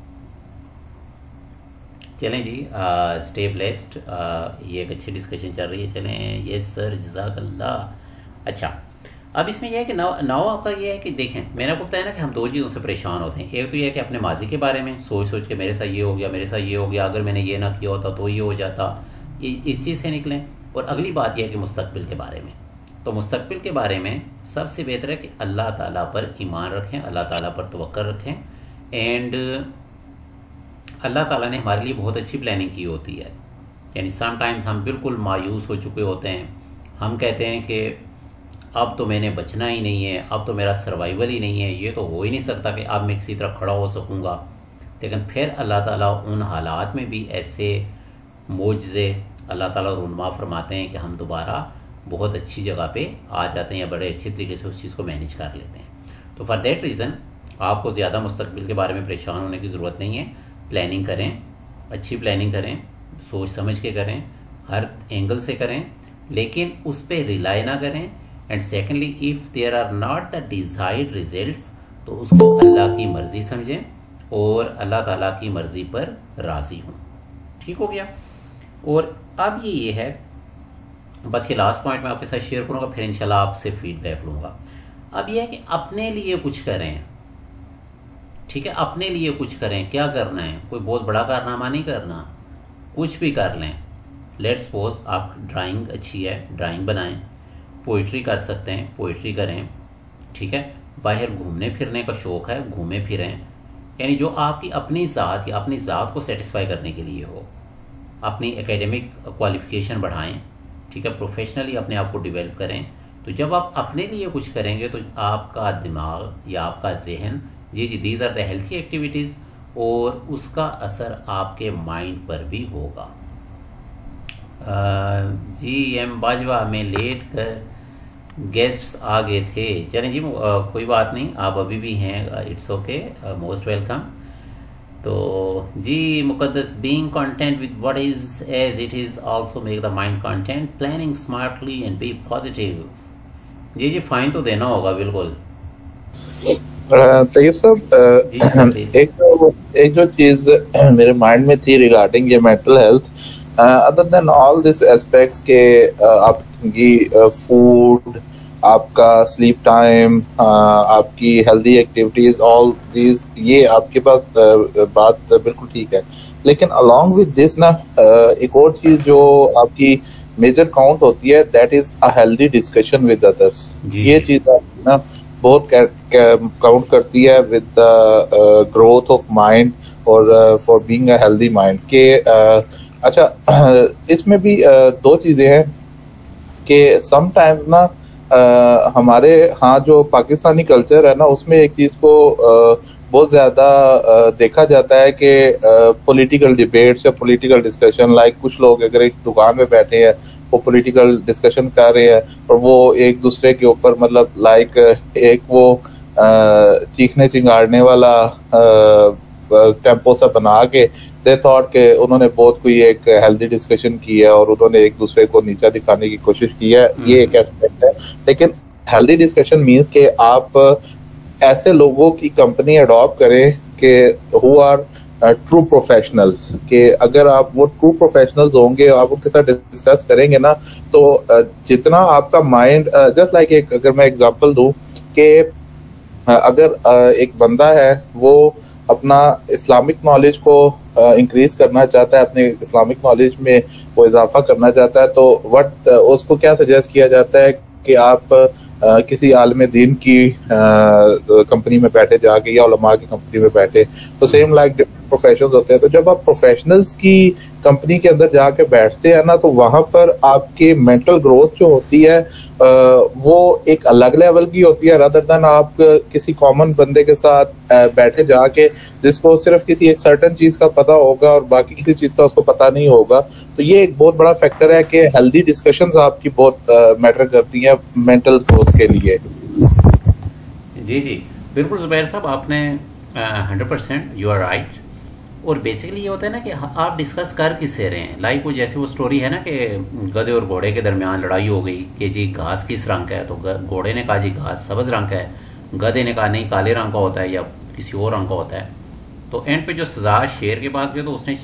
चलें जी, स्टे ब्लेस्ड। ये एक अच्छी डिस्कशन चल रही है, चलें। यस सर, जज़ाकल्लाह। अच्छा, अब इसमें यह है कि नाउ आपका यह है कि देखें, मैंने आपको बताया ना कि हम दो चीज़ों से परेशान होते हैं। एक तो यह है कि अपने माजी के बारे में सोच सोच के मेरे साथ ये हो गया, मेरे साथ ये हो गया, अगर मैंने ये ना किया होता तो ये हो जाता, इस चीज़ से निकलें। और अगली बात यह है कि मुस्तकबिल के बारे में, तो मुस्तकबिल के बारे में सबसे बेहतर है कि अल्लाह ताला पर ईमान रखें, अल्लाह ताला पर तवक्कुल रखें। एंड अल्लाह ताला ने हमारे लिए बहुत अच्छी प्लानिंग की होती है। यानी समटाइम्स हम बिल्कुल मायूस हो चुके होते हैं, हम कहते हैं कि अब तो मैंने बचना ही नहीं है, अब तो मेरा सर्वाइवल ही नहीं है, ये तो हो ही नहीं सकता कि अब मैं किसी तरह खड़ा हो सकूँगा। लेकिन फिर अल्लाह ताला उन हालात में भी ऐसे मोजज़े अल्लाह ताला रुनमा फरमाते हैं कि हम दोबारा बहुत अच्छी जगह पे आ जाते हैं या बड़े अच्छे तरीके से उस चीज़ को मैनेज कर लेते हैं। तो फॉर दैट रीज़न आपको ज़्यादा मुस्तकबिल के बारे में परेशान होने की ज़रूरत नहीं है। प्लानिंग करें, अच्छी प्लानिंग करें, सोच समझ के करें, हर एंगल से करें, लेकिन उस पर रिलाई ना करें। And secondly, if there are not the desired results, तो उसको अल्लाह की मर्जी समझें और अल्लाह ताला की मर्जी पर राजी हों। ठीक हो गया। और अब ये है बस ये लास्ट पॉइंट मैं आपके साथ शेयर करूंगा, फिर इंशाल्लाह आपसे फीडबैक लूंगा। अब यह है कि अपने लिए कुछ करें, ठीक है, अपने लिए कुछ करें। क्या करना है? कोई बहुत बड़ा कारनामा नहीं करना, कुछ भी कर लें। लेट्स सपोज आप ड्राइंग अच्छी है, ड्राइंग बनाएं, पोइट्री कर सकते हैं, पोइट्री करें, ठीक है। बाहर घूमने फिरने का शौक है, घूमें फिरें, यानी जो आपकी अपनी ज़ात या अपनी ज़ात को सेटिस्फाई करने के लिए हो। अपनी एकेडमिक क्वालिफिकेशन बढ़ाएं, ठीक है, प्रोफेशनली अपने आप को डेवलप करें। तो जब आप अपने लिए कुछ करेंगे तो आपका दिमाग या आपका जहन, जी these are the healthy activities, और उसका असर आपके माइंड पर भी होगा। जी एम बाजवा में लेट कर गेस्ट्स आ गए थे। चलें जी, कोई बात नहीं, आप अभी भी हैं, इट्स ओके, मोस्ट वेलकम। तो जी Muqaddas, being content with what is as it is also make the mind content, planning smartly and be positive. जी फाइन तो देना होगा बिल्कुल। तैयब साहब, एक जो चीज मेरे माइंड में थी रिगार्डिंग ये mental health, other than all this aspects के आपकी फूड, आपका स्लीप टाइम, आपकी हेल्दी एक्टिविटीज, ऑल दीज, ये आपके पास बात बिल्कुल ठीक है। लेकिन अलोंग विद दिस ना एक और चीज जो आपकी मेजर काउंट होती है, that is a healthy discussion with others. ये चीज ना बहुत काउंट करती है with the growth of mind और for being a healthy mind के। अच्छा, इसमें भी दो चीजें हैं कि समटाइम्स ना हमारे यहाँ जो पाकिस्तानी कल्चर है ना, उसमें एक चीज को बहुत ज्यादा देखा जाता है कि पॉलिटिकल डिबेट्स या पॉलिटिकल डिस्कशन, लाइक कुछ लोग अगर एक दुकान में बैठे हैं, वो पॉलिटिकल डिस्कशन कर रहे हैं और वो एक दूसरे के ऊपर मतलब लाइक एक वो चीखने चिंगाड़ने वाला टेम्पो सा बना के दे थॉट के उन्होंने बहुत कोई एक हेल्दी डिस्कशन की है और उन्होंने एक दूसरे को नीचा दिखाने की कोशिश की है। ये एक एस्पेक्ट है। लेकिन हेल्दी डिस्कशन मीन्स के आप ऐसे लोगों की कंपनी अडॉप्ट करें कि हु आर ट्रू प्रोफेशनल्स, के अगर आप वो ट्रू प्रोफेशनल्स होंगे, आप उनके साथ डिस्कस करेंगे ना, तो जितना आपका माइंड, जस्ट लाइक एक अगर मैं एग्जांपल दूं कि अगर एक बंदा है वो अपना इस्लामिक नॉलेज को इंक्रीज करना चाहता है, अपने इस्लामिक नॉलेज में वो इजाफा करना चाहता है, तो उसको क्या सजेस्ट किया जाता है कि आप किसी आलम दीन की कंपनी में बैठे जाके या उलमा की कंपनी में बैठे। तो सेम लाइक डिफरेंट प्रोफेशंस होते हैं। तो जब आप प्रोफेशनल्स की कंपनी के अंदर जाके बैठते हैं ना, तो वहां पर आपकी मेंटल ग्रोथ जो होती है वो एक अलग लेवल की होती है, रादर देन आप किसी कॉमन बंदे के साथ बैठे जाके जिसको सिर्फ किसी एक सर्टेन चीज का पता होगा और बाकी किसी चीज का उसको पता नहीं होगा। तो ये एक बहुत बड़ा फैक्टर है कि हेल्दी डिस्कशंस आपकी बहुत मैटर करती हैं मेंटल ग्रोथ के लिए। जी बिल्कुल जुबैर साहब, आपने 100% यू आर राइट। और बेसिकली ये होता है ना कि आप डिस्कस कर किससे रहे हैं। लाइक वो जैसे वो स्टोरी है ना कि गधे और घोड़े के दरमियान लड़ाई हो गई कि जी घास किस रंग का है, तो घोड़े ने कहा जी घास सब्ज रंग का है, गधे ने कहा नहीं काले रंग का होता है या किसी और रंग का होता है। तो एंड पे जो सजा शेर के पास गए तो उसने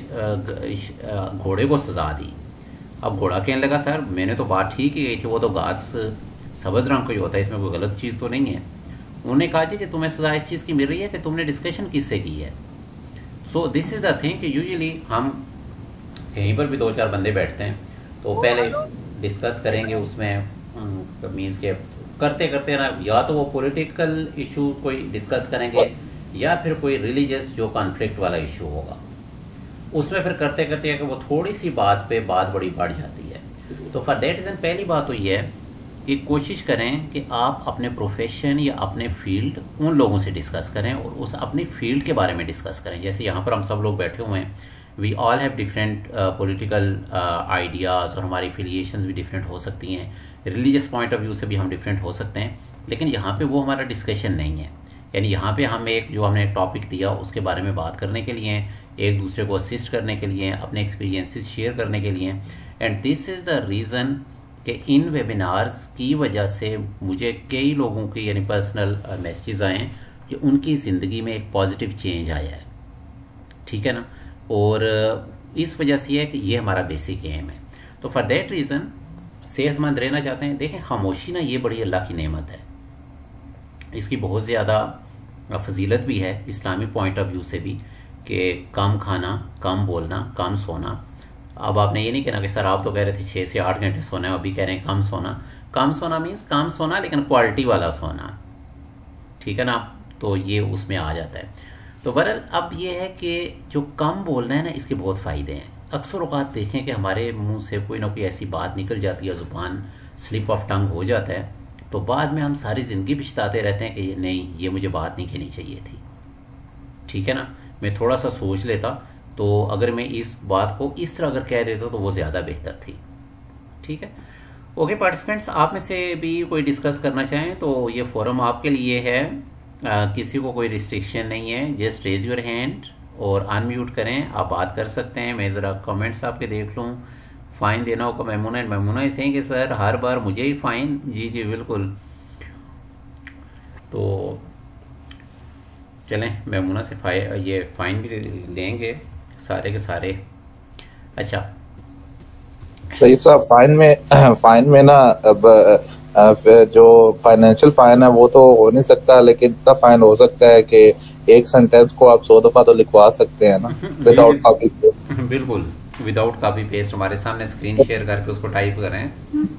घोड़े को सजा दी। अब घोड़ा कहने लगा सर मैंने तो बात ठीक ही की थी, वो तो घास सब्ज रंग का ही होता है, इसमें कोई गलत चीज़ तो नहीं है। उन्होंने कहा जी कि तुम्हें सजा इस चीज़ की मिल रही है कि तुमने डिस्कशन किससे की है। So this is the thing कि यूजुअली हम कहीं पर भी 2-4 बंदे बैठते हैं तो पहले डिस्कस करेंगे, उसमें मीन्स के करते करते ना या तो वो पॉलिटिकल इशू कोई डिस्कस करेंगे या फिर कोई रिलीजियस जो कॉन्फ्लिक्ट वाला इशू होगा, उसमें फिर करते करते कि वो थोड़ी सी बात पे बात बड़ी बढ़ जाती है। तो फॉर दैट रीजन पहली बात तो ये है कि कोशिश करें कि आप अपने प्रोफेशन या अपने फील्ड उन लोगों से डिस्कस करें और उस अपनी फील्ड के बारे में डिस्कस करें। जैसे यहाँ पर हम सब लोग बैठे हुए हैं, we all have different political ideas और हमारी एफिलिएशंस भी डिफरेंट हो सकती हैं, रिलीजियस पॉइंट ऑफ व्यू से भी हम डिफरेंट हो सकते हैं, लेकिन यहाँ पे वो हमारा डिस्कशन नहीं है। यानी यहाँ पे हम जो हमने टॉपिक दिया उसके बारे में बात करने के लिए, एक दूसरे को असिस्ट करने के लिए, अपने एक्सपीरियंसेस शेयर करने के लिए। And this is the reason कि इन वेबिनार्स की वजह से मुझे कई लोगों के यानी पर्सनल मैसेजेस आए हैं कि उनकी ज़िंदगी में एक पॉजिटिव चेंज आया है, ठीक है ना। और इस वजह से है कि ये हमारा बेसिक एम है। तो फॉर दैट रीज़न सेहतमंद रहना चाहते हैं, देखें खामोशी ना ये बड़ी अल्लाह की नेमत है, इसकी बहुत ज़्यादा फजीलत भी है इस्लामी पॉइंट ऑफ व्यू से भी, कि कम खाना, कम बोलना, कम सोना। अब आपने ये नहीं कहना कि सर आप तो कह रहे थे 6 से 8 घंटे सोना है, अभी कह रहे हैं कम सोना। कम सोना मीन्स कम सोना लेकिन क्वालिटी वाला सोना, ठीक है ना। तो ये उसमें आ जाता है। तो बहरहाल अब ये है कि जो कम बोलना है ना, इसके बहुत फ़ायदे हैं। अक्सर औक़ात देखें कि हमारे मुंह से कोई ना कोई ऐसी बात निकल जाती है, ज़ुबान स्लिप ऑफ टंग हो जाता है, तो बाद में हम सारी ज़िंदगी पछताते रहते हैं कि ये नहीं, ये मुझे बात नहीं कहनी चाहिए थी, ठीक है ना। मैं थोड़ा सा सोच लेता, तो अगर मैं इस बात को इस तरह अगर कह देता तो वो ज़्यादा बेहतर थी, ठीक है। ओके पार्टिसिपेंट्स, आप में से भी कोई डिस्कस करना चाहें तो ये फोरम आपके लिए है। किसी को कोई रिस्ट्रिक्शन नहीं है, जस्ट रेज योर हैंड और अनम्यूट करें, आप बात कर सकते हैं। मैं ज़रा कमेंट्स आपके देख लूँ। फ़ाइन देना होगा मैमूना, एंड मैमूना इसे कि सर हर बार मुझे ही फ़ाइन। जी जी बिल्कुल। तो चलें मैमूना से ये फ़ाइन भी लेंगे सारे के सारे। अच्छा तो ये सब फाइन में ना अब जो फाइनेंशियल फाइन है वो तो हो नहीं सकता, लेकिन इतना फाइन हो सकता है कि एक सेंटेंस को आप 100 दफा तो लिखवा सकते हैं ना, विदाउट कॉपी पेस्ट। बिल्कुल विदाउट कॉपी पेस्ट, हमारे सामने स्क्रीन शेयर करके उसको टाइप करें।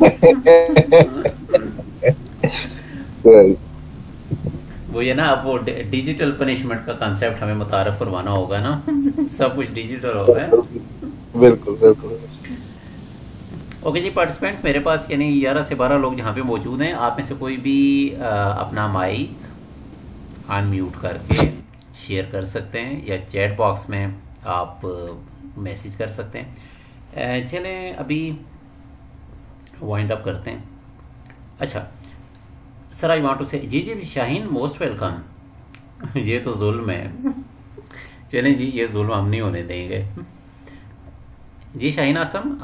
वो ये ना, अब वो डिजिटल पनिशमेंट का कंसेप्ट हमें मुतारफ करवाना होगा ना। सब कुछ डिजिटल हो रहा है। बिल्कुल बिल्कुल। ओके जी पार्टिसिपेंट्स, मेरे पास यानी 11 से 12 लोग जहाँ पे मौजूद हैं। आप में से कोई भी अपना माइक अनम्यूट करके शेयर कर सकते हैं या चैट बॉक्स में आप मैसेज कर सकते हैं। चलें अभी वाइंड अप करते हैं। अच्छा sir, I want to say, जी जी शाहीन मोस्ट वेलकम। ये तो जुल्म है। चलें जी, ये जुल्म हम नहीं होने देंगे। जी Shaheen Asam,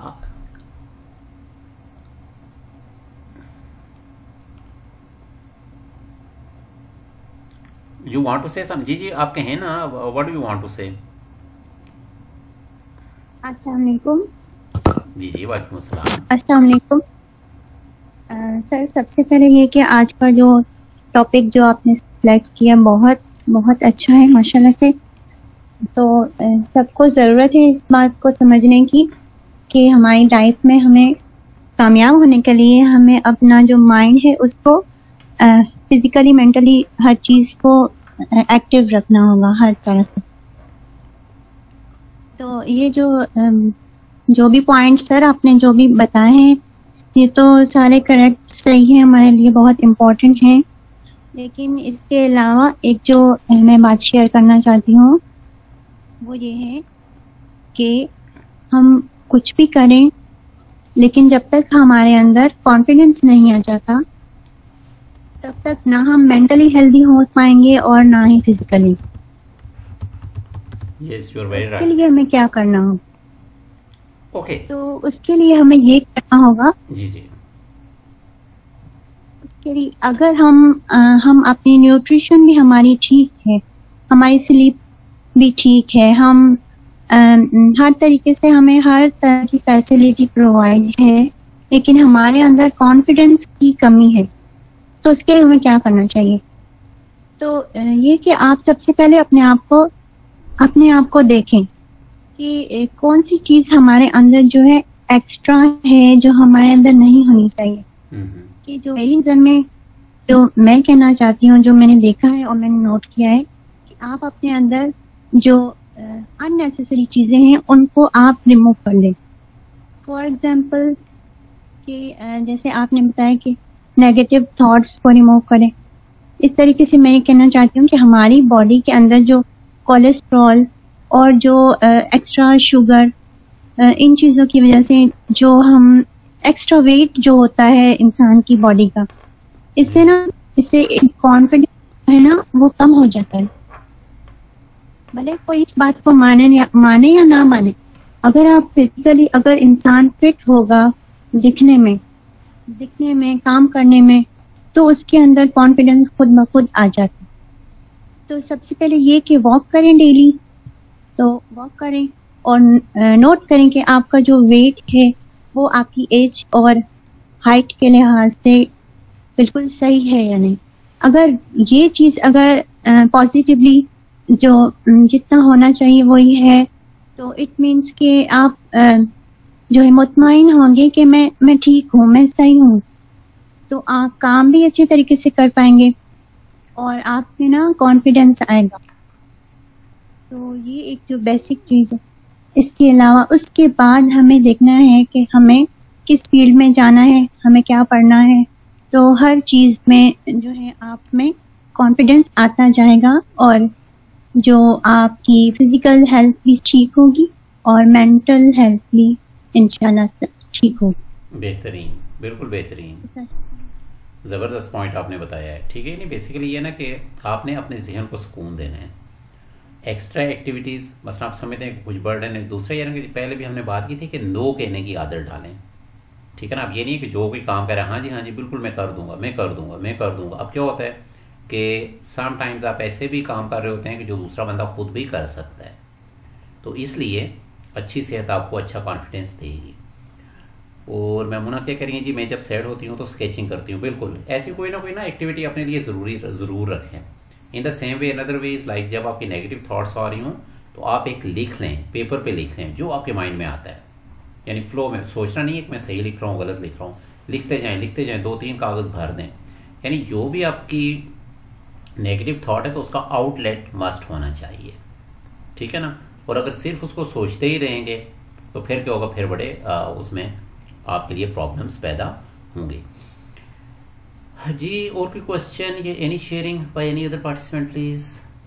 you want to say some? जी जी आप कहें ना, what do you want to say? अस्सलाम वालेकुम। जी जी वालेकुम अस्सलाम। अस्सलाम वालेकुम। सर सबसे पहले ये कि आज का जो टॉपिक जो आपने सिलेक्ट किया बहुत बहुत अच्छा है माशाल्लाह से। तो सबको ज़रूरत है इस बात को समझने की कि हमारी लाइफ में हमें कामयाब होने के लिए हमें अपना जो माइंड है उसको फिजिकली मेंटली हर चीज़ को एक्टिव रखना होगा हर तरह से। तो ये जो भी पॉइंट्स सर आपने जो भी बताए हैं ये तो सारे करेक्ट सही है, हमारे लिए बहुत इम्पोर्टेंट है। लेकिन इसके अलावा एक जो मैं बात शेयर करना चाहती हूँ वो ये है कि हम कुछ भी करें लेकिन जब तक हमारे अंदर कॉन्फिडेंस नहीं आ जाता तब तक ना हम मेंटली हेल्दी हो पाएंगे और ना ही physically. Yes, you are very right. उसके लिए हमें क्या करना होगा? Okay. तो उसके लिए हमें ये करना होगा, जी जी, उसके लिए अगर हम अपनी न्यूट्रिशन भी हमारी ठीक है, हमारी स्लीप भी ठीक है, हम हर तरीके से हमें हर तरह की फैसिलिटी प्रोवाइड है, लेकिन हमारे अंदर कॉन्फिडेंस की कमी है, तो उसके लिए हमें क्या करना चाहिए? तो ये कि आप सबसे पहले अपने आप को देखें कि कौन सी चीज हमारे अंदर जो है एक्स्ट्रा है, जो हमारे अंदर नहीं होनी चाहिए। कि जो मेरी नजर में जो मैं कहना चाहती हूँ, जो मैंने देखा है और मैंने नोट किया है कि आप अपने अंदर जो अननेसेसरी चीजें हैं उनको आप रिमूव कर लें। फॉर एग्जाम्पल कि जैसे आपने बताया कि नेगेटिव थॉट्स को रिमूव करें, इस तरीके से मैं ये कहना चाहती हूँ कि हमारी बॉडी के अंदर जो कोलेस्ट्रॉल और जो एक्स्ट्रा शुगर, इन चीजों की वजह से जो हम एक्स्ट्रा वेट जो होता है इंसान की बॉडी का, इससे कॉन्फिडेंस है ना वो कम हो जाता है। भले कोई इस बात को माने या ना माने, अगर आप फिजिकली अगर इंसान फिट होगा दिखने में काम करने में, तो उसके अंदर कॉन्फिडेंस खुद ब खुद आ जाता है। तो सबसे पहले ये कि वॉक करें डेली, तो वॉक करें और नोट करें कि आपका जो वेट है वो आपकी एज और हाइट के लिहाज से बिल्कुल सही है या नहीं। अगर ये चीज अगर पॉजिटिवली जो जितना होना चाहिए वही है, तो इट मीन्स कि आप जो है मुतमईन होंगे कि मैं ठीक हूँ, मैं सही हूँ, तो आप काम भी अच्छे तरीके से कर पाएंगे और आप में ना कॉन्फिडेंस आएगा। तो ये एक जो बेसिक चीज है। इसके अलावा उसके बाद हमें देखना है कि हमें किस फील्ड में जाना है, हमें क्या पढ़ना है। तो हर चीज में जो है आप में कॉन्फिडेंस आता जाएगा और जो आपकी फिजिकल हेल्थ भी ठीक होगी और मेंटल हेल्थ भी इंशाल्लाह ठीक होगी। बेहतरीन, बिल्कुल बेहतरीन, जबरदस्त पॉइंट आपने बताया है। ठीक है, नहीं बेसिकली ये ना कि आपने अपने जहन को सुकून देना है। एक्स्ट्रा एक्टिविटीज मसलन आप समझते हैं कि कुछ बर्डन है। दूसरा ये ना कि पहले भी हमने बात की थी कि नो कहने की आदत डालें। ठीक है ना, अब ये नहीं है कि जो भी काम करे हाँ जी बिल्कुल मैं कर दूंगा। अब क्या होता है कि समटाइम्स आप ऐसे भी काम कर रहे होते हैं कि जो दूसरा बंदा खुद भी कर सकता है। तो इसलिए अच्छी सेहत आपको अच्छा कॉन्फिडेंस देगी। और मैमुना क्या करेंगे जी, मैं जब सैड होती हूँ तो स्केचिंग करती हूँ। बिल्कुल ऐसी कोई ना एक्टिविटी अपने लिए जरूर रखें। In the same way another way is like, जब आपकी नेगेटिव थॉट्स आ रही हों तो आप एक लिख लें, पेपर पे लिख लें जो आपके माइंड में आता है। यानी फ्लो में सोचना नहीं है कि मैं सही लिख रहा हूँ गलत लिख रहा हूँ, लिखते जाएं 2-3 कागज भर दें। यानी जो भी आपकी नेगेटिव थॉट है तो उसका आउटलेट मस्ट होना चाहिए। ठीक है ना, और अगर सिर्फ उसको सोचते ही रहेंगे तो फिर क्या होगा, फिर बड़े उसमें आपके लिए प्रॉब्लम्स पैदा होंगे। जी और कोई क्वेश्चन या any sharing by any other participant please?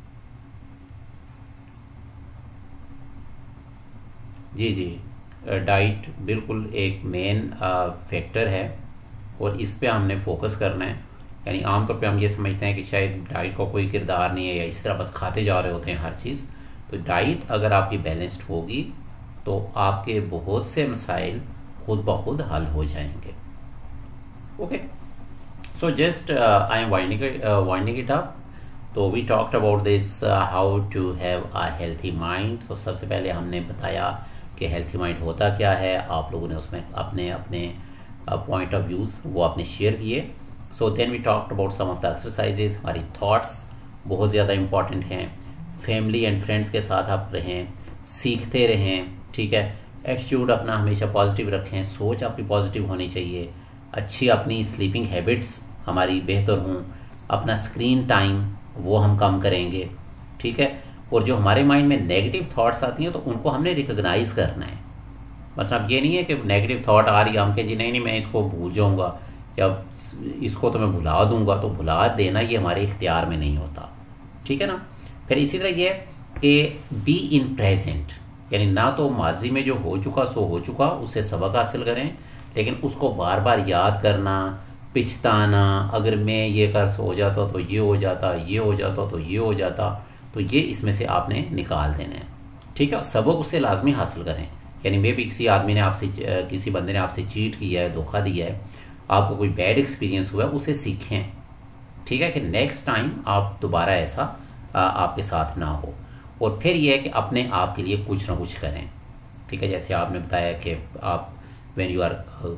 जी डाइट बिल्कुल एक मेन फैक्टर है और इस पे हमने फोकस करना है। यानी आमतौर पे हम ये समझते हैं कि शायद डाइट का कोई किरदार नहीं है या इस तरह बस खाते जा रहे होते हैं हर चीज़। तो डाइट अगर आपकी बैलेंस्ड होगी तो आपके बहुत से मसाइल खुद ब खुद हल हो जाएंगे। Okay, so just I am winding it up. तो we talked about this how to have a healthy mind. तो सबसे पहले हमने बताया कि हेल्थी माइंड होता क्या है। आप लोगों ने उसमें अपने अपने पॉइंट ऑफ व्यूज वो आपने शेयर किए। So then we talked about some of the exercises. हमारी थॉट्स बहुत ज़्यादा इंपॉर्टेंट हैं। फैमिली एंड फ्रेंड्स के साथ आप रहें, सीखते रहें। ठीक है, एटीट्यूड अपना हमेशा पॉजिटिव रखें, सोच आपकी पॉजिटिव होनी चाहिए। अच्छी अपनी स्लीपिंग हैबिट्स हमारी बेहतर हों। अपना स्क्रीन टाइम वो हम कम करेंगे। ठीक है, और जो हमारे माइंड में नेगेटिव थॉट्स आती हैं तो उनको हमने रिकॉग्नाइज करना है। बस अब ये नहीं है कि नेगेटिव थॉट आ रही है हम कहें जी नहीं मैं इसको भूल जाऊंगा या इसको तो मैं भुला दूंगा। तो भुला देना ये हमारे इख्तियार में नहीं होता। ठीक है ना। फिर इसी तरह ये कि बी इन प्रेजेंट, यानी ना तो माजी में जो हो चुका सो हो चुका, उससे सबक हासिल करें, लेकिन उसको बार बार याद करना, पिछताना, अगर मैं ये कर हो जाता तो ये हो जाता, ये हो जाता तो ये हो जाता, तो ये इसमें से आपने निकाल देना है। ठीक है, सबक उससे लाजमी हासिल करें। यानी मे भी किसी आदमी ने आपसे, किसी बंदे ने आपसे चीट किया है, धोखा दिया है, आपको कोई बैड एक्सपीरियंस हुआ है, उसे सीखें। ठीक है, कि नेक्स्ट टाइम आप दोबारा ऐसा आपके साथ ना हो। और फिर यह है कि अपने आप के लिए कुछ ना कुछ करें। ठीक है, जैसे आपने बताया कि आप व्हेन यू आर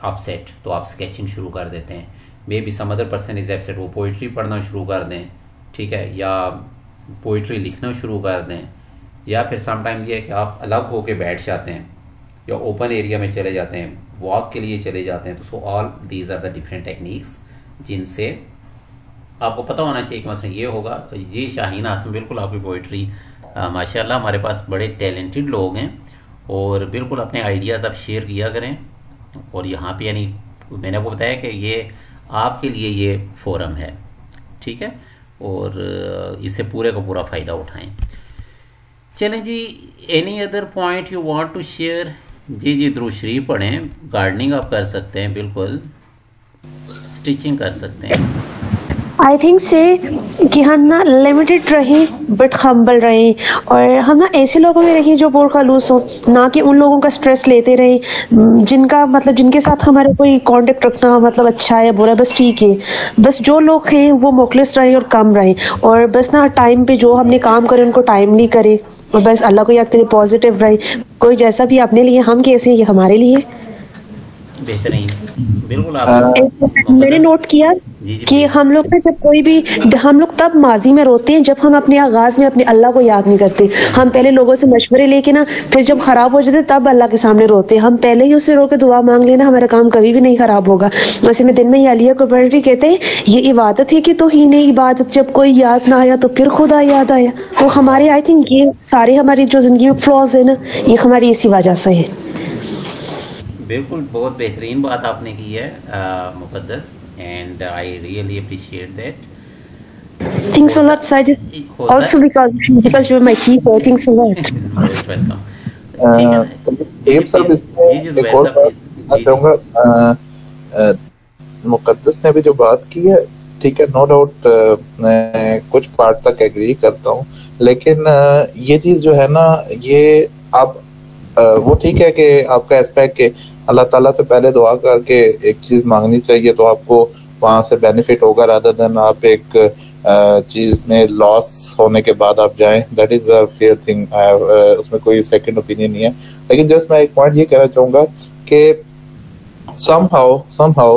अपसेट, तो आप स्केचिंग शुरू कर देते हैं। Maybe some other person is upset, वो पोइट्री पढ़ना शुरू कर दें, ठीक है, या पोइट्री लिखना शुरू कर दें, या फिर समटाइम्स ये है कि आप अलग होके बैठ जाते हैं या ओपन एरिया में चले जाते हैं, वॉक के लिए चले जाते हैं। तो so all these are the different techniques जिनसे आपको पता होना चाहिए कि मसलन ये होगा। जी शाहीन आसम, बिल्कुल आपकी पोइट्री माशाल्लाह, हमारे पास बड़े टैलेंटेड लोग हैं और बिल्कुल अपने आइडियाज़ आप शेयर किया करें। और यहाँ पे यानी मैंने आपको बताया कि ये आपके लिए ये फोरम है, ठीक है, और इससे पूरे का पूरा फ़ायदा उठाएं। चलें जी, any other point you want to share? जी दुरूद शरीफ पढ़ें, गार्डनिंग आप कर सकते हैं, बिल्कुल स्टिचिंग कर सकते हैं। आई थिंक से कि हम ना लिमिटेड रहें बट हम्बल रहें, और हम ना ऐसे लोगों में रहें जो पुरखलूस हो, ना कि उन लोगों का स्ट्रेस लेते रहें जिनका मतलब जिनके साथ हमारा कोई कांटेक्ट रखना मतलब अच्छा है बुरा, बस ठीक है, बस जो लोग हैं वो मुखलिस रहें और कम रहें, और बस ना टाइम पे जो हमने काम करे उनको टाइम नहीं करे, और बस अल्लाह को याद करें, पॉजिटिव रहे। कोई जैसा भी अपने लिए, हम कैसे हैं ये हमारे लिए बेहतरीन, बिल्कुल। आप मैंने नोट किया कि हम लोग ना जब कोई भी, हम लोग तब माजी में रोते हैं जब हम अपने आगाज में अपने अल्लाह को याद नहीं करते। हम पहले लोगों से मशवरे लेके ना, फिर जब खराब हो जाते तब अल्लाह के सामने रोते हैं। हम पहले ही उससे रो के दुआ मांग लेना, हमारा काम कभी भी नहीं खराब होगा। वैसे में दिन में अलिया को पढ़ रही, कहते हैं ये इबादत है कि तो ही नहीं इबादत, जब कोई याद ना आया तो फिर खुदा याद आया। तो हमारे आई थिंक ये सारे हमारी जो जिंदगी में फ्लॉज है ना, ये हमारी इसी वजह से है। बिल्कुल, बहुत बेहतरीन बात आपने की है Muqaddas, and I really appreciate that. Thanks a lot, Sajid. Also because you're my teacher. Thanks a lot. Most welcome. एक सर इसमें एक और बात चाहूँगा, मुक़द्दस ने भी जो बात की है, ठीक है, नो डाउट मैं कुछ पार्ट तक एग्री करता हूँ, लेकिन ये चीज जो है ना, ये आप वो ठीक है कि आपका एस्पेक्ट के अल्लाह ताला से पहले दुआ करके एक चीज मांगनी चाहिए तो आपको वहां से बेनिफिट होगा, रादर देन आप एक चीज में लॉस होने के बाद आप जाएं। That is a fair thing, उसमें कोई सेकंड ओपिनियन नहीं है। लेकिन जस्ट मैं एक पॉइंट ये कहना चाहूंगा कि समहाउ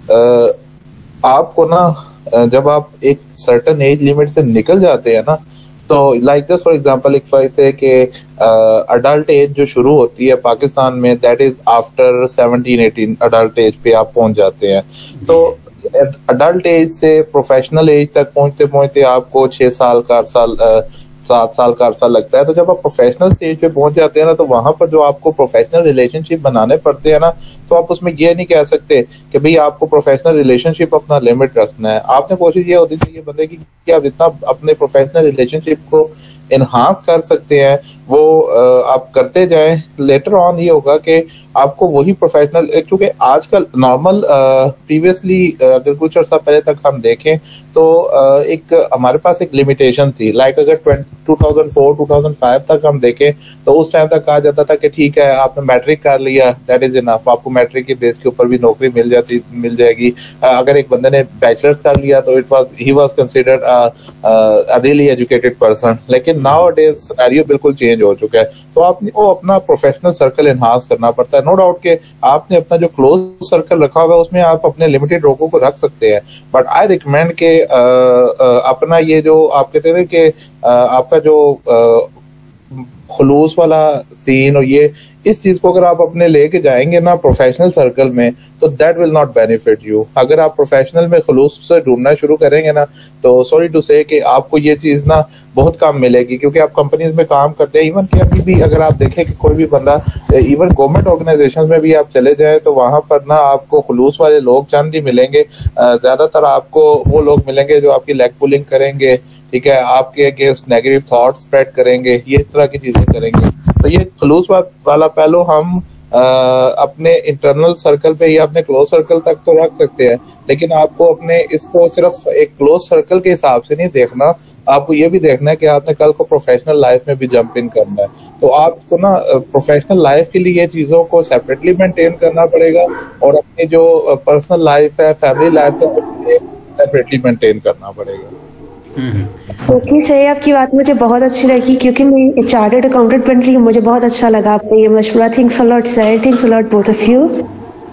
आपको ना जब आप एक सर्टेन एज लिमिट से निकल जाते हैं ना, तो लाइक जस्ट फॉर एग्जांपल एक फाइट है कि अडल्ट एज जो शुरू होती है पाकिस्तान में, that is after 17-18 adult age पे आप पहुंच जाते हैं। तो अडल्ट एज से प्रोफेशनल एज तक पहुंचते पहुंचते आपको 6 साल का अरसा 7 साल का अरसा लगता है। तो जब आप प्रोफेशनल स्टेज पे पहुंच जाते हैं ना, तो वहां पर जो आपको प्रोफेशनल रिलेशनशिप बनाने पड़ते हैं ना, तो आप उसमें ये नहीं कह सकते कि भाई आपको प्रोफेशनल रिलेशनशिप अपना लिमिट रखना है। आपने कोशिश ये होती चाहिए बंदे की कि आप जितना अपने प्रोफेशनल रिलेशनशिप को एनहांस कर सकते हैं वो आप करते जाएं। लेटर ऑन ये होगा कि आपको वही प्रोफेशनल, क्योंकि आजकल नॉर्मल प्रीवियसली अगर कुछ अर्सा पहले तक हम देखें तो एक हमारे पास एक लिमिटेशन थी, लाइक अगर 2004-2005 तक हम देखें तो उस टाइम तक कहा जाता था कि ठीक है आपने मैट्रिक कर लिया, दैट इज इनफ, आपको मैट्रिक के बेस के ऊपर भी नौकरी मिल जाएगी। अगर एक बंदे ने बैचलर्स कर लिया तो he was considered a really educated person. लेकिन नाउ डेज सिनेरियो बिल्कुल चेंज हो चुका है, तो आपने वो अपना प्रोफेशनल सर्कल एनहांस करना पड़ता है। नो डाउट के आपने अपना जो क्लोज सर्कल रखा हुआ है उसमें आप अपने लिमिटेड लोगों को रख सकते हैं, बट आई रिकमेंड के अपना ये जो आप कहते हैं कि आपका जो खुलूस वाला सीन और ये इस चीज को अगर आप अपने लेके जाएंगे ना प्रोफेशनल सर्कल में, तो that will not benefit you. अगर आप प्रोफेशनल में खुलूस से ढूंढना शुरू करेंगे ना, तो सॉरी टू से कि आपको ये चीज ना बहुत कम मिलेगी, क्योंकि आप कंपनीज में काम करते हैं। इवन कि अभी भी अगर आप देखें कि कोई भी बंदा, इवन गवर्नमेंट ऑर्गेनाइजेशन में भी आप चले जाएं तो वहां पर ना आपको खुलूस वाले लोग चंद ही मिलेंगे। ज्यादातर आपको वो लोग मिलेंगे जो आपकी लेग पुलिंग करेंगे, ठीक है, आपके अगेंस्ट नेगेटिव थॉट स्प्रेड करेंगे, ये इस तरह की चीजें करेंगे। तो ये खुलूस वाला पहलू हम अपने इंटरनल सर्कल पे या अपने क्लोज सर्कल तक तो रख सकते हैं, लेकिन आपको अपने इसको सिर्फ एक क्लोज सर्कल के हिसाब से नहीं देखना, आपको ये भी देखना है कि आपने कल को प्रोफेशनल लाइफ में भी जंप इन करना है। तो आपको ना प्रोफेशनल लाइफ के लिए ये चीजों को सेपरेटली मेंटेन करना पड़ेगा और अपनी जो पर्सनल लाइफ है, फैमिली लाइफ है, सेपरेटली मेंटेन करना पड़ेगा। ओके सही, आपकी बात मुझे बहुत अच्छी लगी, क्योंकि मैं एक चार्टर्ड अकाउंटेंट बन रही हूँ। मुझे बहुत अच्छा लगा आपका ये मशवरा। Thanks a lot sir, thanks a lot both of you.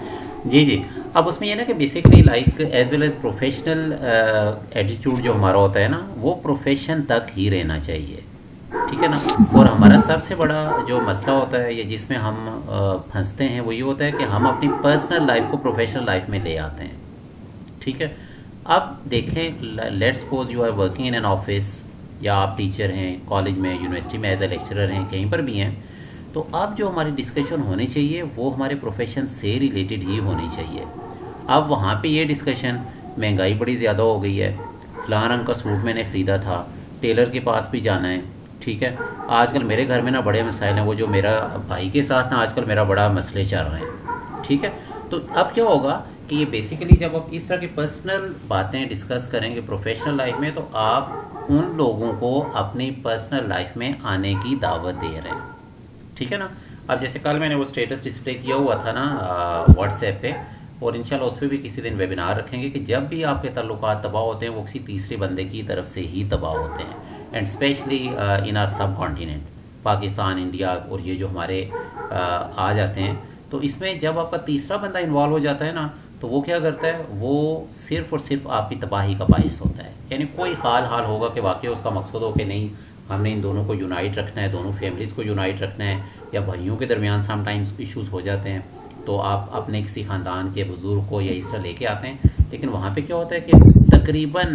जी जी। अब उसमें ये ना कि basically like as well as professional attitude जो हमारा होता है ना, वो प्रोफेशन तक ही रहना चाहिए, ठीक है ना। और हमारा सबसे बड़ा जो मसला होता है, या जिसमें हम फंसते हैं, वो ये होता है कि हम अपनी पर्सनल लाइफ को प्रोफेशनल लाइफ में ले आते हैं, ठीक है। अब देखें, let's suppose you are working in an office, या आप टीचर हैं कॉलेज में, यूनिवर्सिटी में एज ए लेक्चरर हैं, कहीं पर भी हैं, तो अब जो हमारी डिस्कशन होनी चाहिए वो हमारे प्रोफेशन से रिलेटेड ही होनी चाहिए। अब वहाँ पे ये डिस्कशन, महंगाई बड़ी ज़्यादा हो गई है, फलां रंग का सूट मैंने ख़रीदा था, टेलर के पास भी जाना है, ठीक है। आजकल मेरे घर में ना बड़े मसाइल हैं, वो जो मेरा भाई के साथ ना आजकल मेरा बड़ा मसले चल रहे हैं, ठीक है। तो अब क्या होगा कि ये बेसिकली जब आप इस तरह की पर्सनल बातें डिस्कस करेंगे प्रोफेशनल लाइफ में, तो आप उन लोगों को अपनी पर्सनल लाइफ में आने की दावत दे रहे हैं, ठीक है ना। अब जैसे कल मैंने वो स्टेटस डिस्प्ले किया हुआ था ना व्हाट्सएप पे, और इंशाल्लाह उस पर भी किसी दिन वेबिनार रखेंगे कि जब भी आपके ताल्लुकात तबाह होते हैं वो किसी तीसरे बंदे की तरफ से ही तबाह होते हैं, and specially in our subcontinent, Pakistan, India, और ये जो हमारे आ जाते हैं। तो इसमें जब आपका तीसरा बंदा इन्वॉल्व हो जाता है ना, तो वो क्या करता है, वो सिर्फ और सिर्फ आपकी तबाही का बाइस होता है। यानी कोई हाल होगा कि वाकई उसका मकसद हो कि नहीं, हमने इन दोनों को यूनाइट रखना है, दोनों फैमिलीज़ को यूनाइट रखना है, या भाइयों के दरमियान समटाइम्स इश्यूज़ हो जाते हैं, तो आप अपने किसी ख़ानदान के बुजुर्ग को या इस तरह लेके आते हैं। लेकिन वहाँ पे क्या होता है कि तकरीबन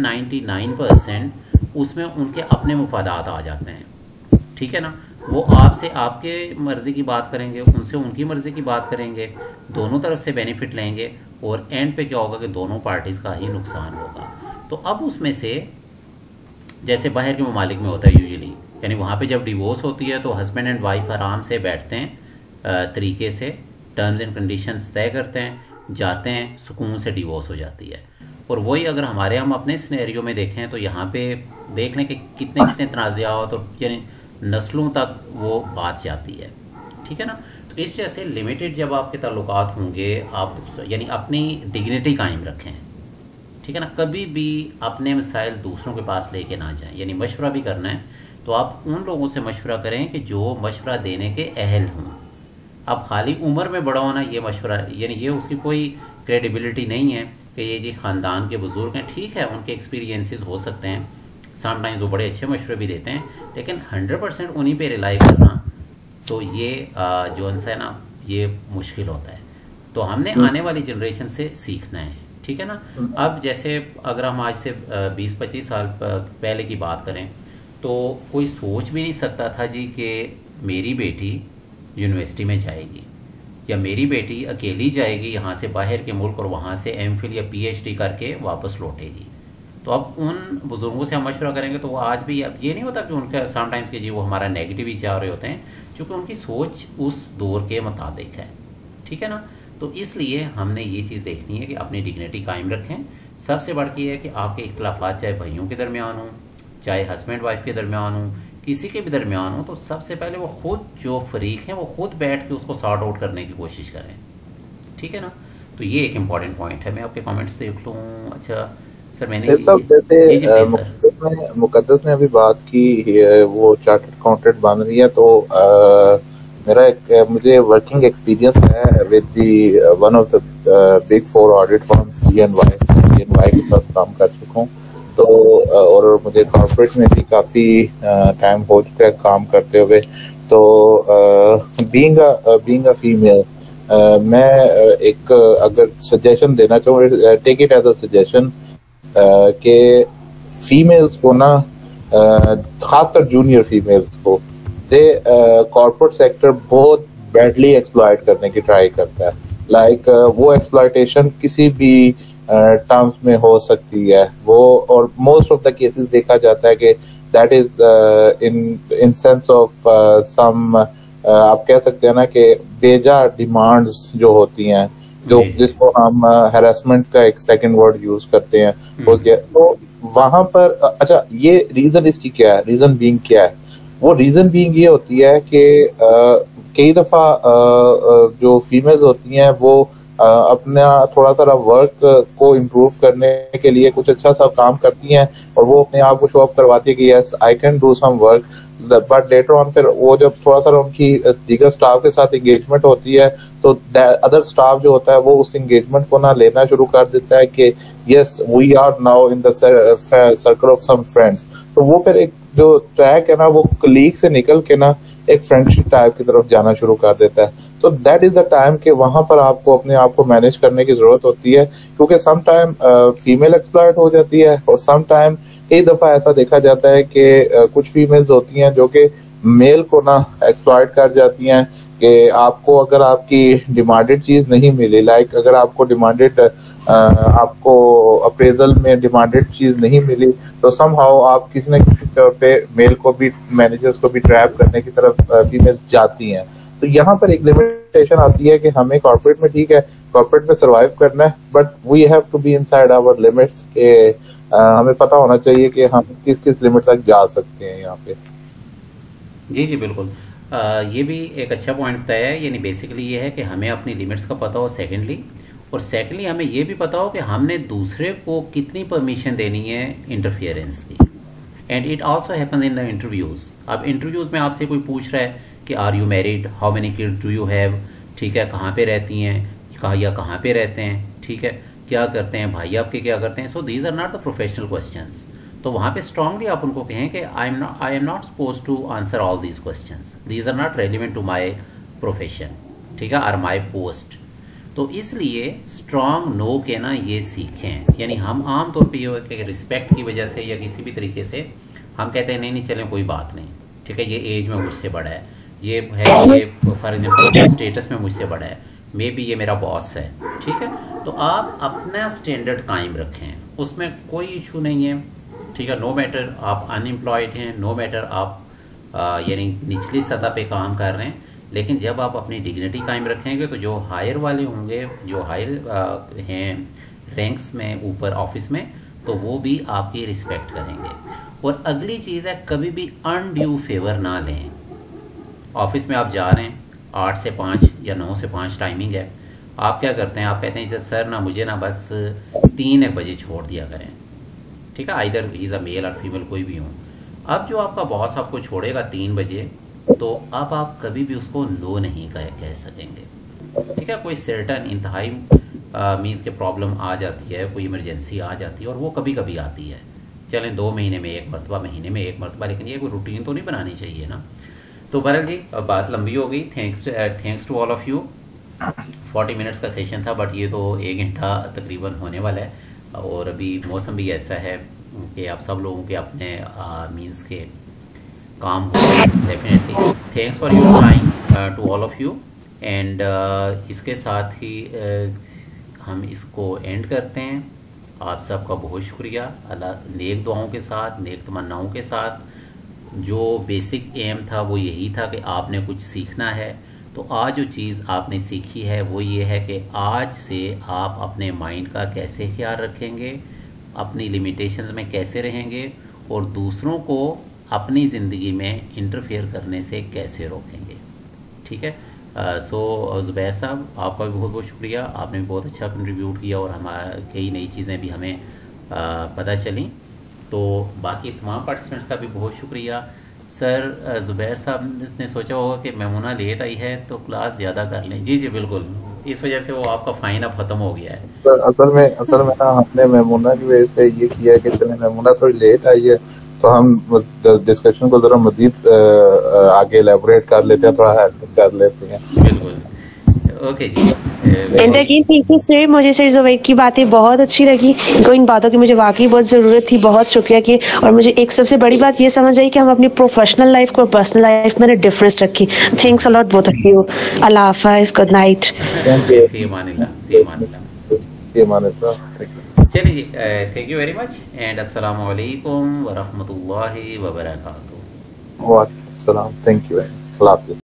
99% उसमें उनके अपने मुफादात आ जाते हैं, ठीक है ना। वो आपसे आपके मर्ज़ी की बात करेंगे, उनसे उनकी मर्ज़ी की बात करेंगे, दोनों तरफ से बेनिफिट लेंगे, और एंड पे क्या होगा कि दोनों पार्टीज़ का ही नुकसान होगा। तो अब उसमें से जैसे बाहर के ममालिक में होता है यूजुअली, यानी वहाँ पे जब डिवोर्स होती है तो हस्बैंड एंड वाइफ आराम से बैठते हैं, तरीके से टर्म्स एंड कंडीशंस तय करते हैं, जाते हैं, सुकून से डिवोर्स हो जाती है। और वही अगर हमारे हम अपने सिनेरियो में देखें तो यहाँ पे देख लें कि कितने कितने तनाज़ात, तो यानी नस्लों तक वो बात जाती है, ठीक है ना। तो इस वजह से लिमिटेड जब आपके ताल्लुकात होंगे, आप यानी अपनी डिग्निटी कायम रखें, ठीक है ना। कभी भी अपने मसाइल दूसरों के पास लेके ना जाएं, यानी मशवरा भी करना है तो आप उन लोगों से मशवरा करें कि जो मशवरा देने के अहल हों। अब खाली उम्र में बड़ा होना ये मशवरा, यानी ये उसकी कोई क्रेडिबिलिटी नहीं है कि ये जी ख़ानदान के बुजुर्ग हैं, ठीक है उनके एक्सपीरियंसेस हो सकते हैं, समटाइम्स वो बड़े अच्छे मशवरे भी देते हैं, लेकिन 100% उन्हीं पे रिलाई करना, तो ये जो है ना, ये मुश्किल होता है। तो हमने आने वाली जनरेशन से सीखना है, ठीक है ना। अब जैसे अगर हम आज से 20-25 साल पहले की बात करें, तो कोई सोच भी नहीं सकता था जी कि मेरी बेटी यूनिवर्सिटी में जाएगी, या मेरी बेटी अकेली जाएगी यहाँ से बाहर के मुल्क और वहाँ से एमफिल या पीएचडी करके वापस लौटेगी। तो अब उन बुजुर्गों से हम मशवरा करेंगे तो वो आज भी, अब ये नहीं होता कि उनका समटाइम्स के जी वो हमारा नेगेटिव ही चाह रहे होते हैं, क्योंकि उनकी सोच उस दौर के मुताबिक है, ठीक है ना। तो इसलिए हमने ये चीज़ देखनी है कि अपनी डिग्निटी कायम रखें। सबसे बढ़ के है कि आपके इख्तलाफात चाहे भाइयों के दरमियान हो, चाहे हस्बैंड वाइफ के दरमियान हो, किसी के भी दरमियान हो, तो सबसे पहले वो खुद जो फरीक हैं वो खुद बैठ के उसको सॉर्ट आउट करने की कोशिश करें, ठीक है ना। तो ये एक इम्पॉर्टेंट पॉइंट है। मैं आपके कमेंट्स देख लूँ। अच्छा सर, मैंने जैसे मुकद्दस ने अभी बात की वो चार्टर्ड अकाउंटेंट बन रही है, तो मेरा एक मुझे वर्किंग एक्सपीरियंस है with the one of the big 4 audit firms EY के साथ काम कर चुका हूँ। तो और मुझे कॉर्पोरेट में भी काफी टाइम हो चुका है काम करते हुए। तो बीइंग अ फीमेल, मैं एक अगर सजेशन देना चाहूँ, take it as a suggestion कि फीमेल्स को ना, खासकर जूनियर फीमेल्स को, कॉर्पोरेट सेक्टर बहुत बैडली एक्सप्लॉइट करने की ट्राई करता है। लाइक वो एक्सप्लॉइटेशन किसी भी टर्म्स में हो सकती है वो, और मोस्ट ऑफ द केसेस देखा जाता है कि that is in sense of some, आप कह सकते हैं ना कि बेजा डिमांड्स जो होती हैं, जो जिसको हम हैरेसमेंट का एक सेकंड वर्ड यूज करते हैं, तो वहां पर अच्छा ये रीजन इसकी क्या है, रीजन बीइंग क्या है? वो रीजन बीइंग ये होती है कि कई दफा जो फीमेल्स होती हैं वो अपना थोड़ा सा वर्क को इम्प्रूव करने के लिए कुछ अच्छा सा काम करती हैं और वो अपने आप को शो अप करवाती है कि yes I can do some work, but later on फिर वो जब थोड़ा सा उनकी दीगर स्टाफ के साथ एंगेजमेंट होती है तो अदर स्टाफ जो होता है वो उस एंगेजमेंट को ना लेना शुरू कर देता है कि yes we are now in the circle of some friends. तो वो फिर एक जो ट्रैक है ना वो कलीग से निकल के ना एक फ्रेंडशिप टाइप की तरफ जाना शुरू कर देता है। तो दैट इज द टाइम कि वहां पर आपको अपने आप को मैनेज करने की जरूरत होती है, क्योंकि सम टाइम फीमेल एक्सप्लॉइट हो जाती है और सम टाइम कई दफा ऐसा देखा जाता है कि कुछ फीमेल्स होती हैं जो कि मेल को ना एक्सप्लॉइट कर जाती हैं कि आपको अगर आपकी डिमांडेड चीज नहीं मिली, लाइक अगर आपको डिमांडेड आपको अप्रेजल में डिमांडेड चीज नहीं मिली तो समहाउ आप किसी न किसी तौर पे मेल को भी, मैनेजर्स को भी ट्रैप करने की तरफ फीमेल्स जाती हैं। तो यहाँ पर एक लिमिटेशन आती है कि हमें कॉर्पोरेट में, ठीक है कॉर्पोरेट में सर्वाइव करना है, but we have to be inside our limits के हमें पता होना चाहिए कि हम किस किस लिमिट तक जा सकते हैं यहाँ पे। जी जी बिल्कुल, ये भी एक अच्छा पॉइंट बताया है। यानी बेसिकली ये है कि हमें अपनी लिमिट्स का पता हो सेकेंडली, और सेकेंडली हमें ये भी पता हो कि हमने दूसरे को कितनी परमिशन देनी है इंटरफियरेंस की। And it also happens in the interviews. अब इंटरव्यूज में आपसे कोई पूछ रहा है कि are you married, how many kids do you have, ठीक है, कहाँ पे रहती हैं, कहाँ पे रहते हैं, ठीक है, क्या करते हैं, भाई आपके क्या करते हैं। So these are not the professional questions. तो वहां पे स्ट्रांगली आप उनको कहें कि I am not suppose to answer all these questions, these are not relevant to my profession, ठीक है, और माय पोस्ट। तो इसलिए स्ट्रांग नो कहना ये सीखें। यानी हम आमतौर पर ये रिस्पेक्ट की वजह से या किसी भी तरीके से हम कहते हैं नहीं चलें कोई बात नहीं, ठीक है, ये एज में मुझसे बड़ा है, ये है, ये फॉर एग्जाम्पल स्टेटस में मुझसे बड़ा है, मे बी ये मेरा बॉस है, ठीक है। तो आप अपना स्टैंडर्ड कायम रखें, उसमें कोई इशू नहीं है, ठीक है। नो मैटर आप अनएम्प्लॉयड हैं, नो मैटर आप यानी निचली सतह पे काम कर रहे हैं, लेकिन जब आप अपनी डिग्निटी कायम रखेंगे तो जो हायर वाले होंगे, जो हायर हैं रैंक्स में ऊपर ऑफिस में, तो वो भी आपकी रिस्पेक्ट करेंगे। और अगली चीज़ है, कभी भी अनड्यू फेवर ना लें। ऑफिस में आप जा रहे हैं 8 से 5 या 9 से 5 टाइमिंग है, आप क्या करते हैं, आप कहते हैं सर ना मुझे ना बस 3 बजे छोड़ दिया करें, ठीक है, either he is a male और फीमेल कोई भी हो। अब जो आपका बॉस आपको छोड़ेगा 3 बजे, तो अब आप कभी भी उसको नो नहीं कह सकेंगे, ठीक है। कोई सर्टन इंतहाई मीन्स के प्रॉब्लम आ जाती है, कोई इमरजेंसी आ जाती है, और वो कभी कभी आती है, चलें 2 महीने में एक मरतबा, महीने में एक मरतबा, लेकिन ये कोई रूटीन तो नहीं बनानी चाहिए ना। तो बहरहाल जी बात लंबी हो गई, thanks to all of you. 40 minutes का सेशन था, बट ये तो 1 घंटा तकरीबन होने वाला है, और अभी मौसम भी ऐसा है कि आप सब लोगों के अपने मीन्स के काम हो। Definitely thanks for your time to all of you. And इसके साथ ही हम इसको एंड करते हैं। आप सबका बहुत शुक्रिया। अल्लाह नेक दुआओं के साथ, नेक तमन्नाओं के साथ। जो बेसिक एम था वो यही था कि आपने कुछ सीखना है। तो आज जो चीज़ आपने सीखी है वो ये है कि आज से आप अपने माइंड का कैसे ख्याल रखेंगे, अपनी लिमिटेशंस में कैसे रहेंगे, और दूसरों को अपनी ज़िंदगी में इंटरफेयर करने से कैसे रोकेंगे, ठीक है। सो ज़ुबैर साहब आपका भी बहुत बहुत शुक्रिया, आपने भी बहुत अच्छा कंट्रीब्यूट किया, और हमारा कई नई चीज़ें भी हमें पता चली। तो बाकी तमाम पार्टिसिपेंट्स का भी बहुत शुक्रिया। सर ज़ुबैर साहब ने सोचा होगा कि मेमूना लेट आई है तो क्लास ज़्यादा कर लें। जी जी बिल्कुल, इस वजह से वो आपका फाइन अब ख़त्म हो गया है। सर असल में ना हमने मेमूना की वजह से ये किया है कि चले मेमूना थोड़ी लेट आई है तो हम डिस्कशन को जरा मजीद आगे एलेबोरेट कर लेते हैं, थोड़ा हेल्प कर लेते हैं। बिल्कुल, ओके जी। And again thank you sir, मुझे सर ज़ुबैर की बातें बहुत अच्छी लगी, इन बातों की मुझे वाकई बहुत ज़रूरत थी, बहुत शुक्रिया की। और मुझे एक सबसे बड़ी बात ये समझ आई कि हम अपनी प्रोफेशनल लाइफ को और पर्सनल लाइफ में डिफरेंस रखी। Thanks a lot both of you. अल्लाह हाफ़िज़, गुड नाइट। चलिए, thank you very much and अस्सलामु अलैकुम व रहमतुल्लाहि व बरकातहू। वालेकुम सलाम, थैंक यू।